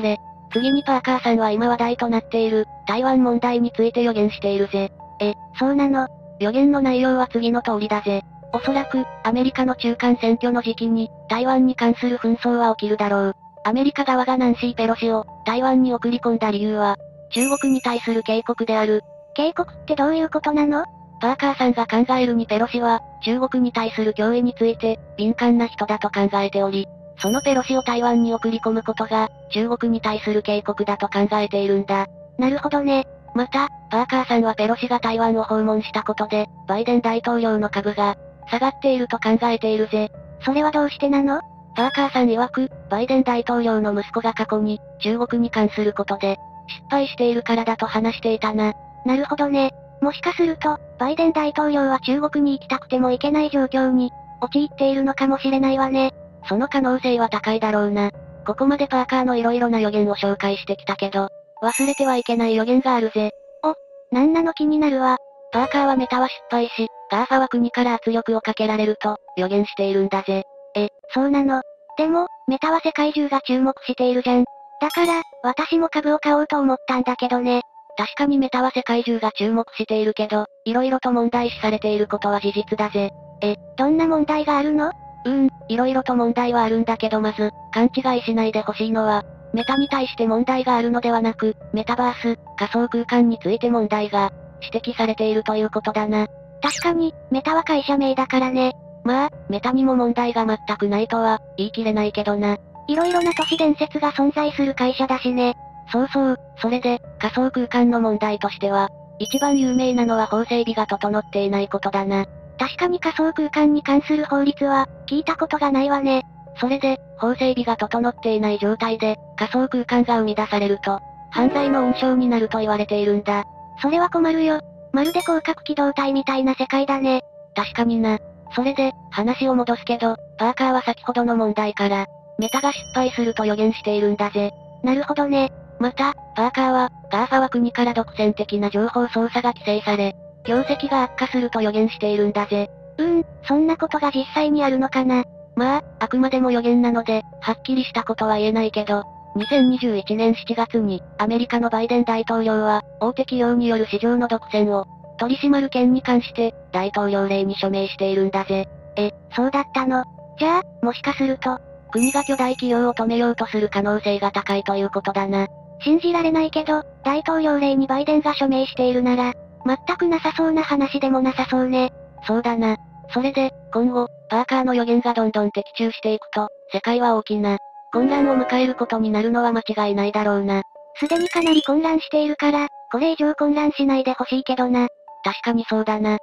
Speaker 2: 次にパーカーさんは今話題となっている、台湾問題について予言しているぜ。
Speaker 1: え、そうなの？
Speaker 2: 予言の内容は次の通りだぜ。おそらく、アメリカの中間選挙の時期に、台湾に関する紛争は起きるだろう。アメリカ側がナンシー・ペロシを、台湾に送り込んだ理由は、中国に対する警告である。
Speaker 1: 警告ってどういうことなの？
Speaker 2: パーカーさんが考えるにペロシは、中国に対する脅威について、敏感な人だと考えており、そのペロシを台湾に送り込むことが、中国に対する警告だと考えているんだ。
Speaker 1: なるほどね。
Speaker 2: また、パーカーさんはペロシが台湾を訪問したことで、バイデン大統領の株が、下がっていると考えているぜ。
Speaker 1: それはどうしてなの？
Speaker 2: パーカーさん曰く、バイデン大統領の息子が過去に、中国に関することで、失敗しているからだと話していたな。
Speaker 1: なるほどね。もしかすると、バイデン大統領は中国に行きたくても行けない状況に、陥っているのかもしれないわね。
Speaker 2: その可能性は高いだろうな。ここまでパーカーの色々な予言を紹介してきたけど、忘れてはいけない予言があるぜ。
Speaker 1: お、なんなの気になるわ。
Speaker 2: パーカーはメタは失敗し、ガーファは国から圧力をかけられると、予言しているんだぜ。
Speaker 1: え、そうなの？でも、メタは世界中が注目しているじゃん。だから、私も株を買おうと思ったんだけどね。
Speaker 2: 確かにメタは世界中が注目しているけど、色々と問題視されていることは事実だぜ。
Speaker 1: え、どんな問題があるの？
Speaker 2: うーん、色々と問題はあるんだけどまず、勘違いしないでほしいのは、メタに対して問題があるのではなく、メタバース、仮想空間について問題が、指摘されているということだな。
Speaker 1: 確かに、メタは会社名だからね。
Speaker 2: まあ、メタにも問題が全くないとは、言い切れないけどな。
Speaker 1: 色々な都市伝説が存在する会社だしね。
Speaker 2: そうそう、それで、仮想空間の問題としては、一番有名なのは法整備が整っていないことだな。
Speaker 1: 確かに仮想空間に関する法律は、聞いたことがないわね。
Speaker 2: それで、法整備が整っていない状態で、仮想空間が生み出されると、犯罪の温床になると言われているんだ。
Speaker 1: それは困るよ。まるで広角機動隊みたいな世界だね。
Speaker 2: 確かにな。それで、話を戻すけど、パーカーは先ほどの問題から、メタが失敗すると予言しているんだぜ。
Speaker 1: なるほどね。
Speaker 2: また、パーカーは、ガーファは国から独占的な情報操作が規制され、業績が悪化すると予言しているんだぜ。
Speaker 1: うーん、そんなことが実際にあるのかな。
Speaker 2: まあ、あくまでも予言なので、はっきりしたことは言えないけど、にせんにじゅういちねんしちがつに、アメリカのバイデン大統領は、大手企業による市場の独占を、取り締まる件に関して、大統領令に署名しているんだぜ。
Speaker 1: え、そうだったの？じゃあ、もしかすると、
Speaker 2: 国が巨大企業を止めようとする可能性が高いということだな。
Speaker 1: 信じられないけど、大統領令にバイデンが署名しているなら、全くなさそうな話でもなさそうね。
Speaker 2: そうだな。それで、今後、パーカーの予言がどんどん的中していくと、世界は大きな、混乱を迎えることになるのは間違いないだろうな。
Speaker 1: すでにかなり混乱しているから、これ以上混乱しないでほしいけどな。
Speaker 2: 確かにそうだな。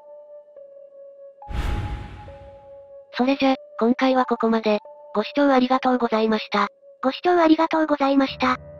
Speaker 2: それじゃ、今回はここまで。ご視聴ありがとうございました。
Speaker 1: ご視聴ありがとうございました。